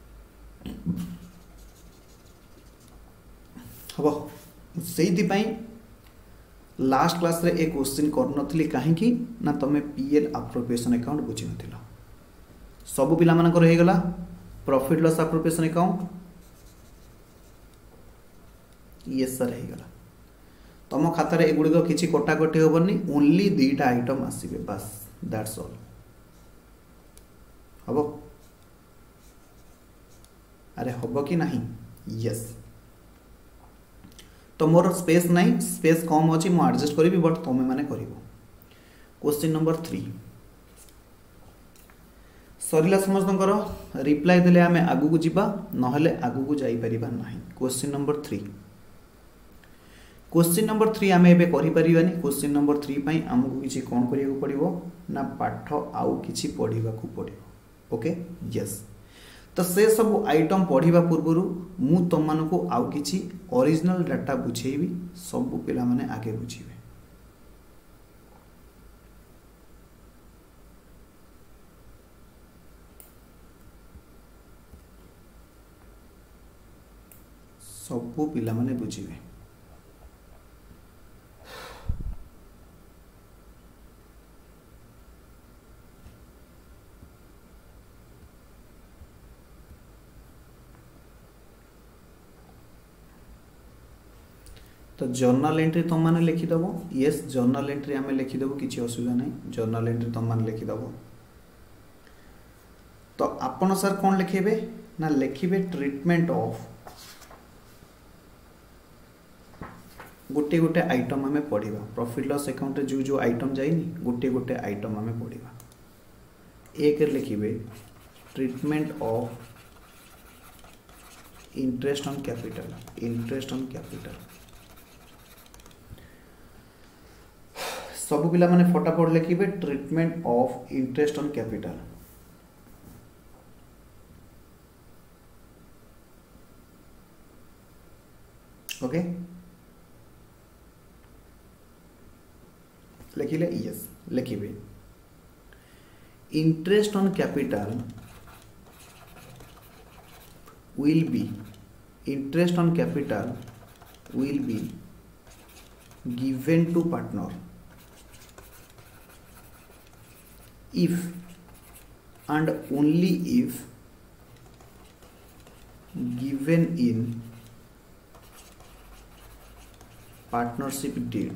हबो सेइति पई लास्ट क्लास रे एक क्वेश्चन कर नथली काहे कि ना तमे पीएल अप्रोप्रिएशन अकाउंट बुझी नथिला। सब पिला मानक रहि गला profit loss appropriation account yes sir है गला। तुम खाता रे एगुड़ी किसी कटाकटी हेबनी ओनली 2टा आइटम आसीबे बस दैट्स ऑल। हबो अरे हबो कि नहीं यस तो मोर स्पेस नहीं स्पेस कम अछि मु एडजस्ट करिवि बट तुमे माने करिवो। क्वेश्चन नंबर 3 सरिला समस्त रिप्लाई देले आमे आगु को जिबा नहले आगु को जाई परिबा नाही। क्वेश्चन नंबर 3 क्वेश्चन नंबर 3 आमे एबे करि परिबानी। क्वेश्चन नंबर 3 पई हमकु किछि कोन करिया पड़िबो ना पाठ आउ किछि पढिबा को पड़िबो। ओके यस तो से सब आइटम पढ़िबा पूर्वरु मु तुम मानको आउ किछि ओरिजिनल डाटा बुझेइबी सब पिला माने आगे बुझिबे। सब पिला माने बुझिबे। तो जर्नल एंट्री तुम मैंने लिखिदेव यस जर्नल एंट्री आम लिखिदेव किसी असुविधा नहीं जर्नल एंट्री तुम मैंने लिखिदेव। तो आपण सर कौन लिखेबे ना लिखिबे ट्रीटमेंट ऑफ गोटे गोटे आइटम आम पढ़ा प्रॉफिट लॉस अकाउंट जो जो आइटम जाइनी गोटे गोटे आइटम आम पढ़ा। एक लिखिबे treatment of interest on capital interest on capital. सब पिला माने फटाफट लिखिबे treatment of interest on capital. Okay लिखिले यस लिखिबे interest on capital will be interest on capital will be given to partner if and only if given in partnership deed.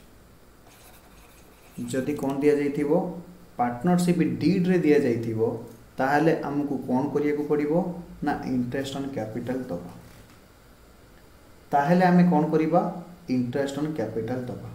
जदि कौन दिया जाइथिबो पार्टनरशिप डीड रे दिया जाइथिबो ताहले हमकु कौन करिया को पड़िबो ना इंटरेस्ट ऑन कैपिटल दबा ताहले हमें कौन करिबा इंटरेस्ट ऑन कैपिटल दबा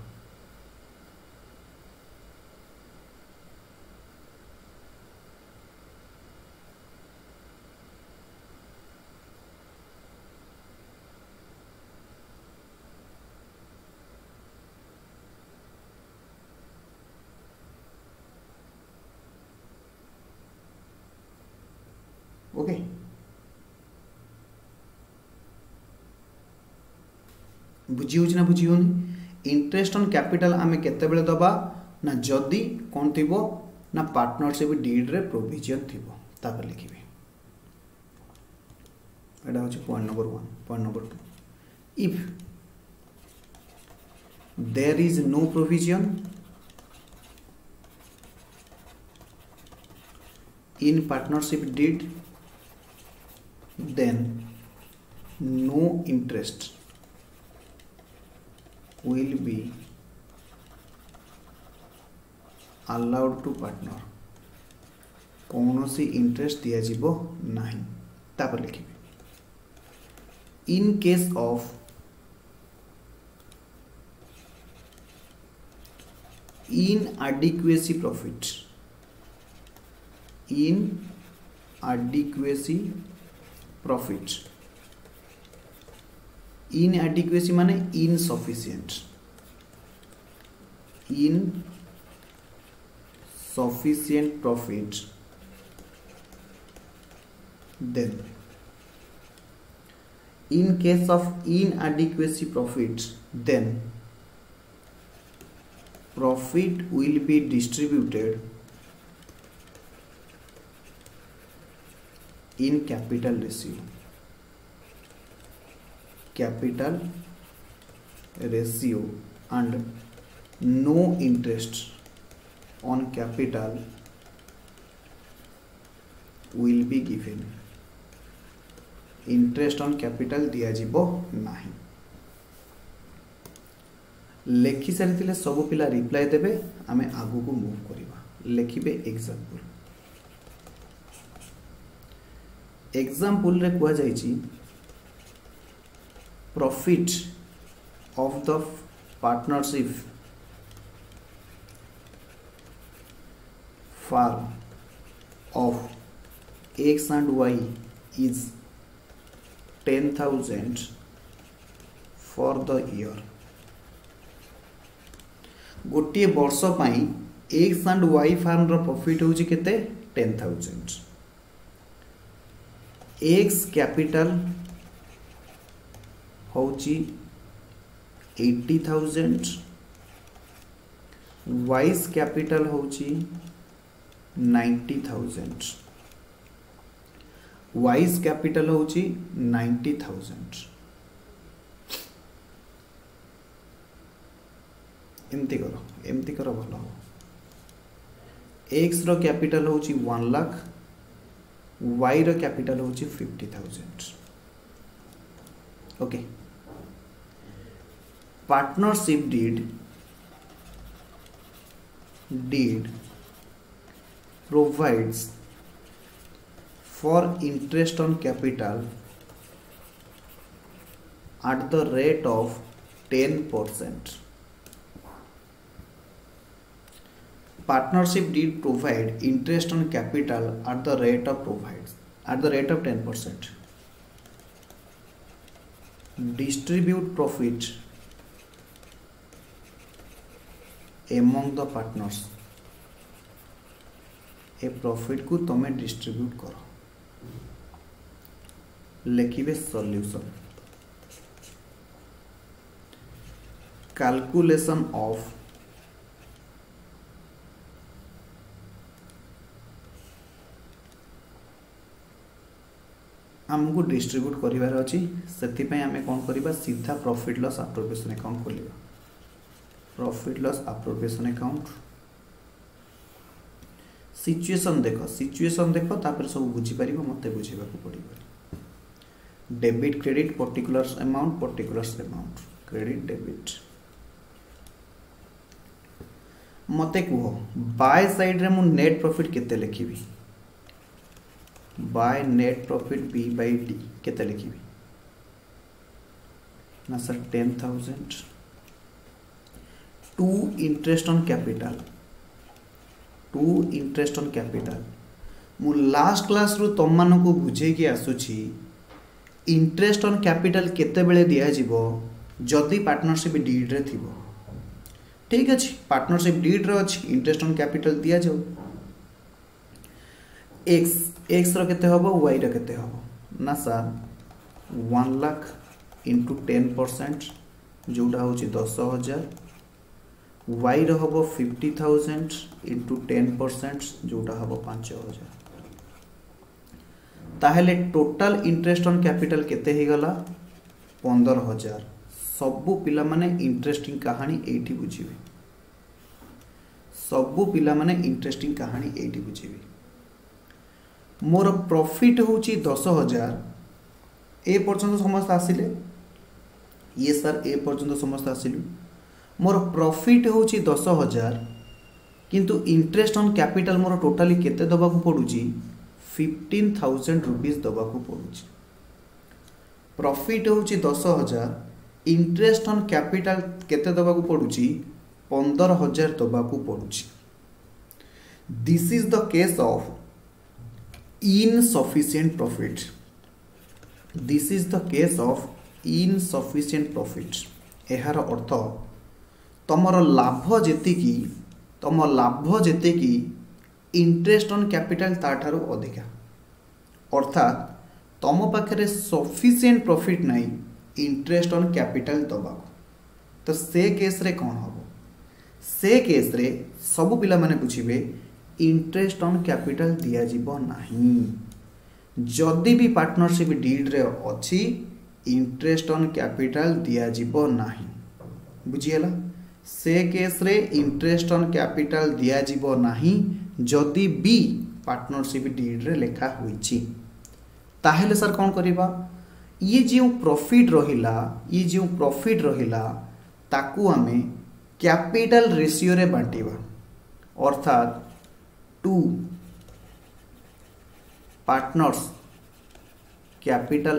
ओके बुझी हो ना बुझी होनी इंटरेस्ट ऑन कैपिटल आमे केते बेले दबा ना जदी कोन थिबो ना पार्टनरशिप डीड रे प्रोविजन थिबो तापर लिखिबे एडा होची point number 1 point number 2 if there is no provision in partnership deed then no interest will be allowed to partner कौन सी इंटरेस्ट दिया जीवो नहीं तापर लिखिबे in case of inadequacy profit inadequacy profit inadequacy माने insufficient profit then in case of inadequacy profit then profit will be distributed in capital ratio and no interest on capital will be given interest on capital दिया जीवो नहीं लेखि सारी सब पिला reply देबे आमे आगु को मूव करिबा लेखिबे एग्जांपल रे कुआ जाइछि profit of the partnership firm of X and Y is 10,000 for the year गोटे वर्ष पाई एक्स एंड वाई फार्म रो प्रॉफिट होची केते 10,000 एक्स कैपिटल होची 80,000 वाइस कैपिटल होची 90,000 वाइस कैपिटल होची 90,000 एमती करो भलो एक्स रो कैपिटल होची 1 लाख वाई रो कैपिटल होची 50,000 okay partnership deed provides for interest on capital at the rate of 10%. Partnership deed provide interest on capital at the rate of 10%. Distribute profit among the partners. ए profit को तमे distribute करो लिखिबे solution calculation of आमको distribute करिवार अछि सेति पय आमे कोन करिबा सीधा प्रॉफिट लॉस अप्रोप्रिएशन अकाउंट खोलिबा profit loss appropriation account situation देखो तापर सब बुझी परिबो मते बुझीबा को पड़िबो debit credit particular amount credit debit मते कुहो बाय साइड रे मु नेट प्रॉफिट केते लिखिबी by net profit B by D केते लिखिबी ना sir 10,000 to interest on capital मु लास्ट क्लास रु तम मान को बुझे कि आसुची इंटरेस्ट ऑन कैपिटल केते बेले दिया जिवो जदी पार्टनरशिप डीड रे थिबो ठीक अछि पार्टनरशिप डीड रे अछि इंटरेस्ट ऑन कैपिटल दिया जाओ एक्स रो केते होबो वाई रो केते होबो ना सर 1 लाख इंटू 10% जोड़ा होची 10,000 वाई रो होबो 50,000 इंटू 10% जोड़ा होबो 5,000 ताहेले टोटल इंटरेस्ट ऑन कैपिटल केते ही गला 15,000 सबु पिला माने इंटरेस्टिंग कहानी एठी बुझिबे सबु पिला माने इंटरेस्टिंग कहानी एठी बुझिबे मोर प्रॉफिट होची 10,000 ए पर्यंत समस्त आसिले ये सर ए पर्यंत समस्त आसिलु मोर प्रॉफिट होची 10,000 किंतु इंटरेस्ट ऑन कैपिटल मोर टोटली केते दबा को पडुची 15,000 रुपीस दबा को पडुची प्रॉफिट होची 10,000 इंटरेस्ट ऑन कैपिटल केते दबा को पडुची 15,000 दबा को पडुची this is the case of insufficient profit this is the case of insufficient profit एहार अर्थ तमर लाभ जेतिकी इंटरेस्ट ऑन कैपिटल ताठारु अधिका अर्थात तम पाखरे सफिशिएंट प्रॉफिट नहीं इंटरेस्ट ऑन कैपिटल दबा तो से केस रे कौन हम से केस रे सब पिला माने बुझिबे इंटरेस्ट ऑन कैपिटल दिया जीवो नहीं जदि भी पार्टनरशिप डीड रे अछि इंटरेस्ट ऑन कैपिटल दिया जीवो नहीं बुझिएला से केस रे इंटरेस्ट ऑन कैपिटल दिया जीवो नहीं जदि भी पार्टनरशिप डीड रे लेखा होईची ताहेले सर कोन करिबा ये जो प्रॉफिट रहिला ताकू हमें कैपिटल रेशियो रे बांटीबा अर्थात टू पार्टनर्स कैपिटल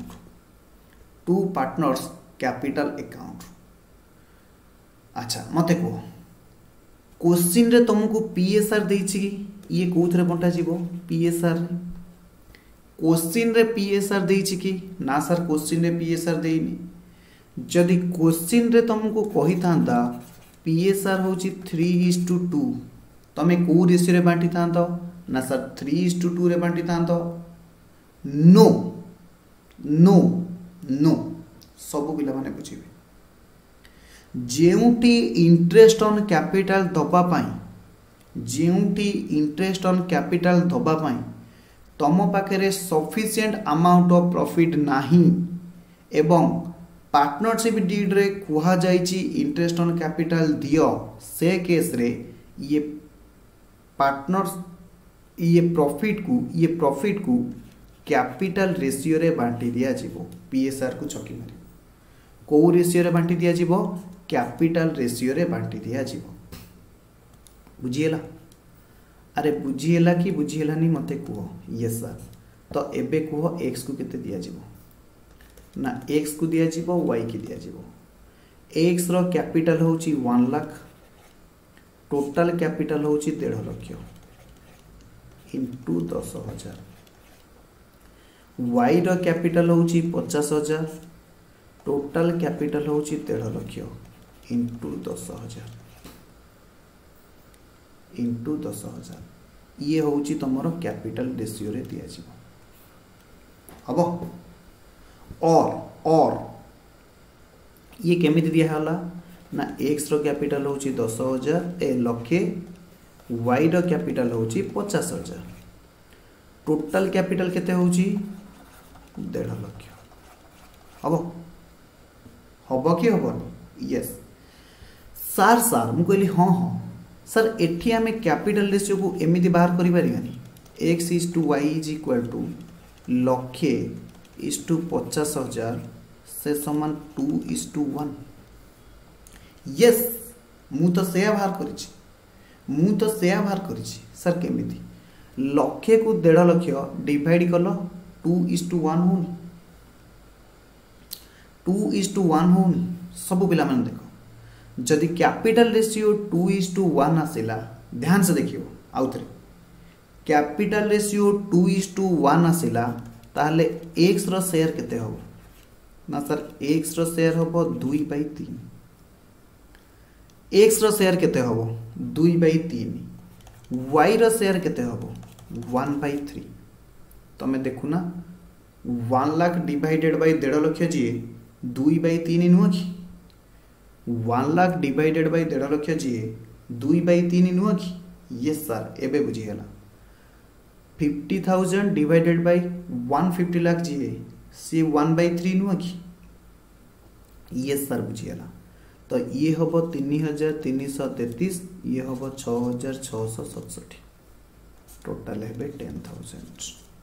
अकाउंट अच्छा मते को क्वेश्चन रे तुमको पीएसआर देछि कि ये कोथरे बंटा जीवो पीएसआर क्वेश्चन रे पीएसआर देछि कि ना सर क्वेश्चन रे पीएसआर देइनी जदि क्वेश्चन रे तुमको कहि थांता पीएसआर होछि 3:2 तमे को रेशियो रे बांटी थांतो ना सर 3:2 रे बांटी थांतो नो नो नो सब पिला माने बुझिबे जेउटी इंटरेस्ट ऑन कैपिटल दबा पाई तम पाखरे सफिशिएंट अमाउंट ऑफ प्रॉफिट नाही एवं पार्टनरशिप डीड रे कुहा जाईची इंटरेस्ट ऑन कैपिटल दियो से केस रे ये पार्टनर्स ये प्रॉफिट को कैपिटल रेशियो रे बांटी दिया जीवो पीएसआर को छकी मारी को रेशियो रे बांटी दिया जीवो कैपिटल रेशियो रे बांटी दिया जीवो बुझिएला अरे बुझिएला कि बुझिएलानी मते कुहो यस सर तो एबे कुहो x को केते दिया जीवो ना x को दिया जीवो y की दिया जीवो x रो कैपिटल होची 1 लाख टोटल कैपिटल होची 1.5 लाख इंटू 10,000 y रो कैपिटल होची 50,000 टोटल कैपिटल होची 1.5 लाख इंटू 10,000 ये होची तमरो कैपिटल रेशियो रे दिया जीवो हबो और ये केमिति दिया होला ना x रो कैपिटल होची 10,000 ए लखे y रो कैपिटल होची 50,000 टोटल कैपिटल केते होची 1.5 लाख हम हम कि हेनी यस सार सार मु कहली हाँ हाँ सर एठी आम कैपिटल रेशियो को एमती बाहर करें X is to Y is equal to लक्षे इज टू 50,000 से समान 2:1 यस मु तो से बाहर कर सर केमिति लक्षे को 1.5 लाख डिवाइड कल 2:1 होनी 2:1 होनी सब पिला माने देखो जदि कैपिटल रेशियो 2:1 आसिला ध्यान से देखियो आउ थे कैपिटल रेशियो 2:1 आसिला ताहले एक्स रो शेयर केते हो ना सर एक्स रो शेयर हो 2/3 एक्स रो शेयर केते हो 2/3 वाई रो शेयर केते हो 1/3 तमे देखु ना 1 लाख डिवाइडेड बाय 1.5 लाख जी 2/3 नुह कि 1 लाख डिवाइडेड बाय 1.5 लाख जी 2/3 नुह कि यस सर एबे बुझीगला 50,000 डिवाइडेड बाय 150 लाख जी सी 1/3 नुह कि यस सर बुझीगला तो ये हम 3,333 ये हम 6,667 टोटाल है 10,000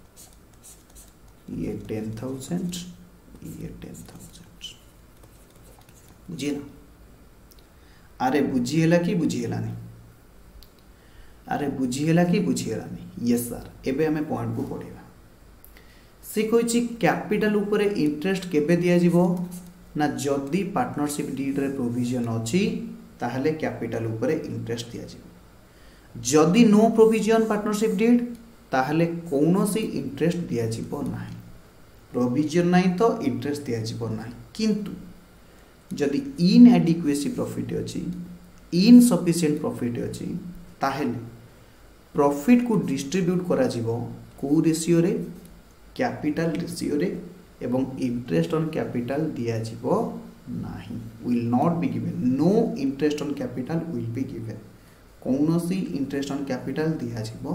ये 10,000 ये 10,000 बुझे ना अरे बुझीगला कि बुझीगलानी अरे बुझीगला कि बुझीगलानी यस सर एबे हमें पॉइंट को पढ़िबा से कोइची कैपिटल ऊपर इंटरेस्ट केबे दिया जिवो ना जदि पार्टनरशिप डीड रे प्रोविजन अछि ताहले कैपिटल ऊपर इंटरेस्ट दिया जिवो जदि नो प्रोविजन पार्टनरशिप डीड ताहले कौनसी इंटरेस्ट दिया जिवो नाही प्रोविजन नाही तो इंटरेस्ट दिया जिवो नाही किंतु जदि इनएडिक्वेसी प्रॉफिट अछि इनसफिशिएंट प्रॉफिट अछि ताहले प्रॉफिट को डिस्ट्रीब्यूट करा जिवो को रेशियो रे कैपिटल रेशियो रे एवं इंटरेस्ट ऑन कैपिटल दिया जिवो नाही will not be given no interest on capital will be given कौनसी इंटरेस्ट ऑन कैपिटल दिया जिवो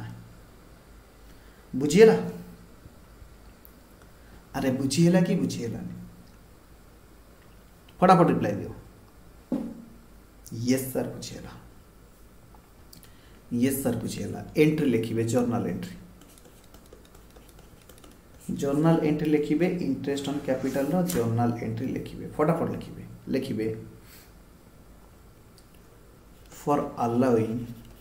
नाही बुझिएला अरे बुझिएला कि बुझिएला फटाफट रिप्लाई दियो यस सर बुझिएला यस सर बुझिएला एंट्री लिखिबे जर्नल एंट्री लिखिबे इंटरेस्ट ऑन कैपिटल रो जर्नल एंट्री लिखिबे फटाफट लिखिबे for allowing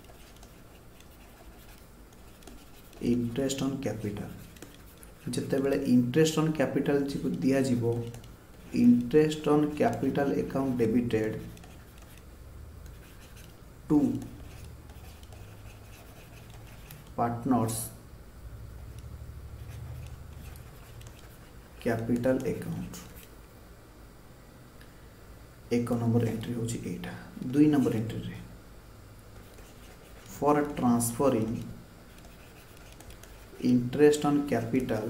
interest on capital जते बेले इंटरेस्ट ऑन कैपिटल दिया जिवो interest on capital account debited to partners capital account एक नंबर एंट्री होची एटा 2 नंबर एंट्री रे for transferring interest on capital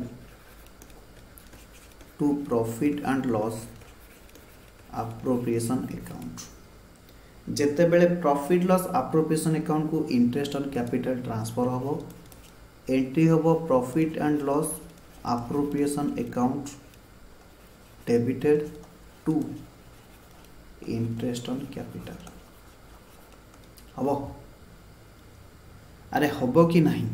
to profit and loss appropriation account जेते बेले प्रॉफिट लॉस अप्रोप्रिएशन अकाउंट को interest on capital transfer होबो entry होबो profit and loss appropriation account debited to interest on capital हबो अरे हबो कि नहीं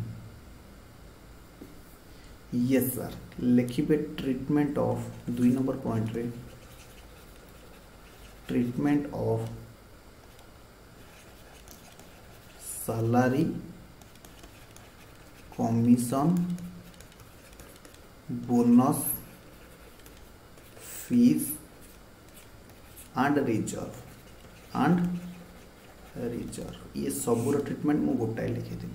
यस सर लिखिबे ट्रीटमेंट ऑफ 2 नंबर पॉइंट रे treatment of salary commission bonus fees and reserve ये सबूर ट्रीटमेंट मु गोटाए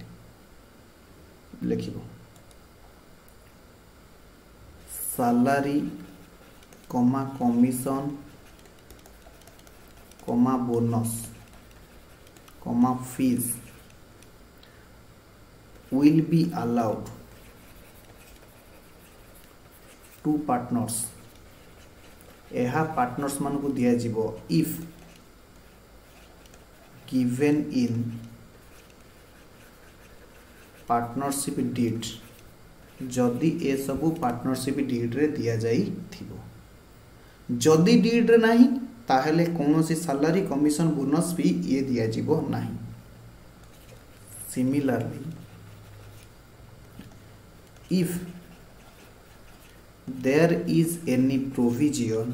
लिखी लिखिबो salary comma commission comma bonus comma fees will be allowed to partners एहा पार्टनर्स मान को दिया जीवो if given in partnership deed जदि ए सबू पार्टनरशिप डीड रे दिया जाई थिबो। जदि डीड रे नाही ताहेले कोनोसी सैलरी कमिशन बोनस भी ये दिया जीवो नाही। Similarly if there is any provision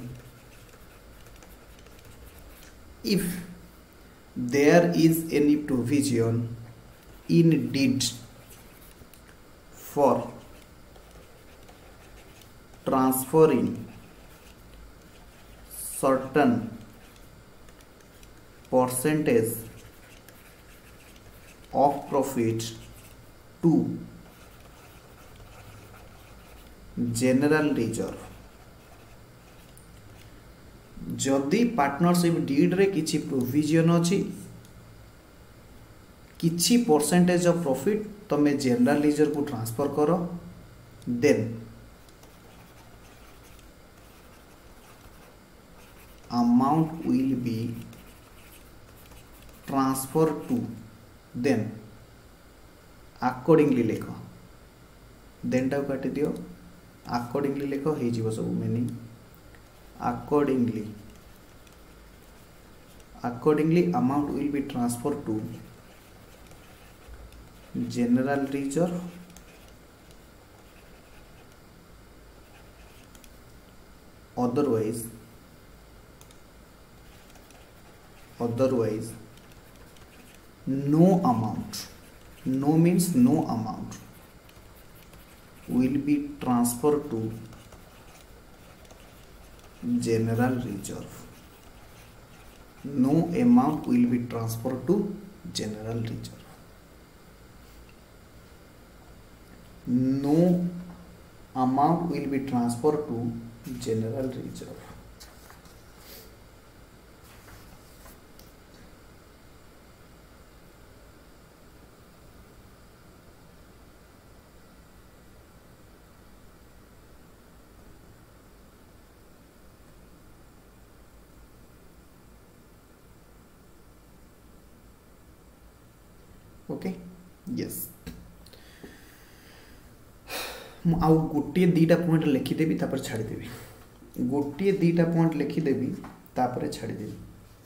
in deed for transferring certain percentage of profit to general reserve, जदि पार्टनरशिप डीड रे किछि प्रोविजन अछि किछि परसेंटेज ऑफ प्रॉफिट तमे जनरल रिजर्व को ट्रांसफर करो, then amount will be transfer to, then accordingly लिखो, then टाउ काटि दियो, अकॉर्डिंगली लिखो हे जीव सब meaning accordingly amount will be transferred to general reserve otherwise no amount, no means no amount will be transferred to general reserve, no amount will be transferred to general reserve, no amount will be transferred to general reserve। Okay yes, आउ गोटे दीटा point लिखिदेवी तापर छाड़ीदेवी, गोटे दीटा point लिखिदेवी तापर छाड़ीदेवी।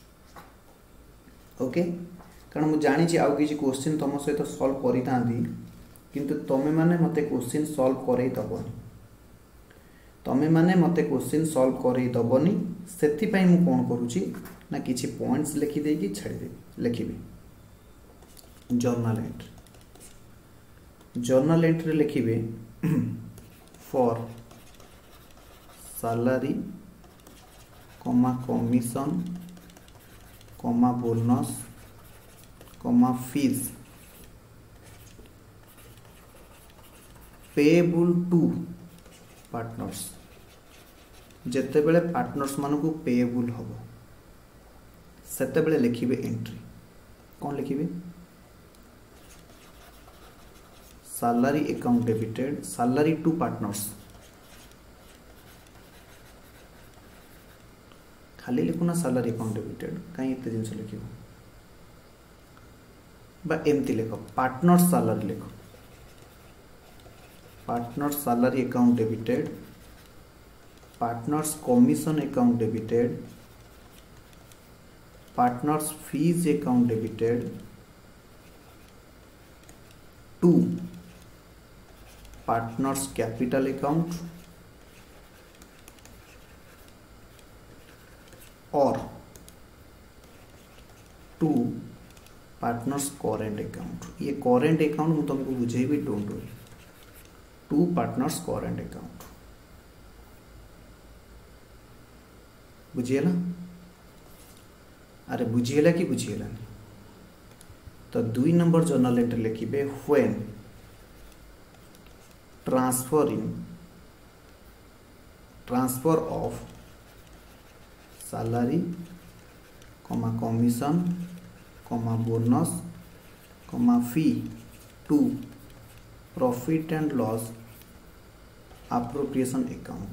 Okay, कारण मुझे जानी आउ किसी क्वेश्चन तुम सहित सॉल्व करी थांती, किंतु तमे माने मते क्वेश्चन सॉल्व करे दबनी, तमे माने मते क्वेश्चन सॉल्व करे दबनी, सेति पई मु कोन करूची ना किछि पॉइंट्स लिखि देगी छाड़ीदेवी, लिखिबी जर्नल एंट्री लिखिबे for salary comma commission comma bonus comma fees payable to partners, जेते बेले पार्टनर्स मानकु पेएबल होबो सेते बेले लिखिबे एंट्री, कौन लिखिबे salary account debited, salary to partners, खाली लिखुना सैलरी अकाउंट डेबिटेड, कहीं इतने जिनस लिख एमती लिख पार्टनर सैलरी लिख, partner salary account debited, partners commission account debited, partners fees account debited to partners capital account और टू पार्टनर्स करेंट अकाउंट। ये करेंट अकाउंट मुझे तुमको बुझेबी, don't worry, to partners current account, बुझीगला? अरे बुझीगला कि बुझीगला नहीं? तो 2 नंबर जर्नल एंट्री लिखिबे when transfer of salary comma commission comma bonus comma fee to profit and loss appropriation account.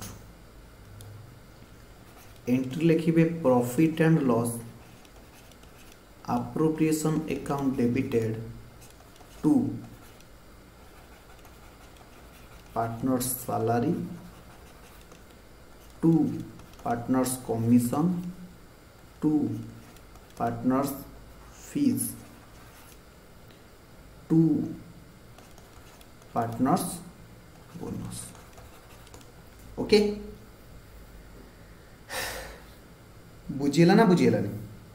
Entry लिखिबे profit and loss appropriation account debited to partners salary, 2 partners commission, 2 partners fees, 2 partners bonus. Okay, बुझीला ना बुझीलानी?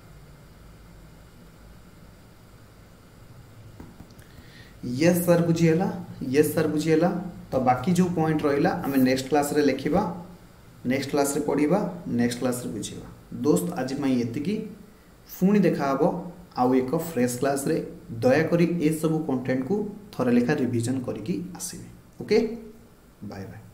Yes sir बुझीला, yes sir बुझीला। तो बाकी जो point रहा आम नेक्स्ट क्लास रे लिखा, नेक्स्ट क्लास रे पढ़ा, नेक्स्ट क्लास रे बुझीबा। दोस्त आज ये पुणी देखा आउ एक फ्रेश क्लास रे। दयाकोरी ए सब कंटेंट को थोड़ा लेखा रिवीजन करके आसिबे। Okay, bye bye.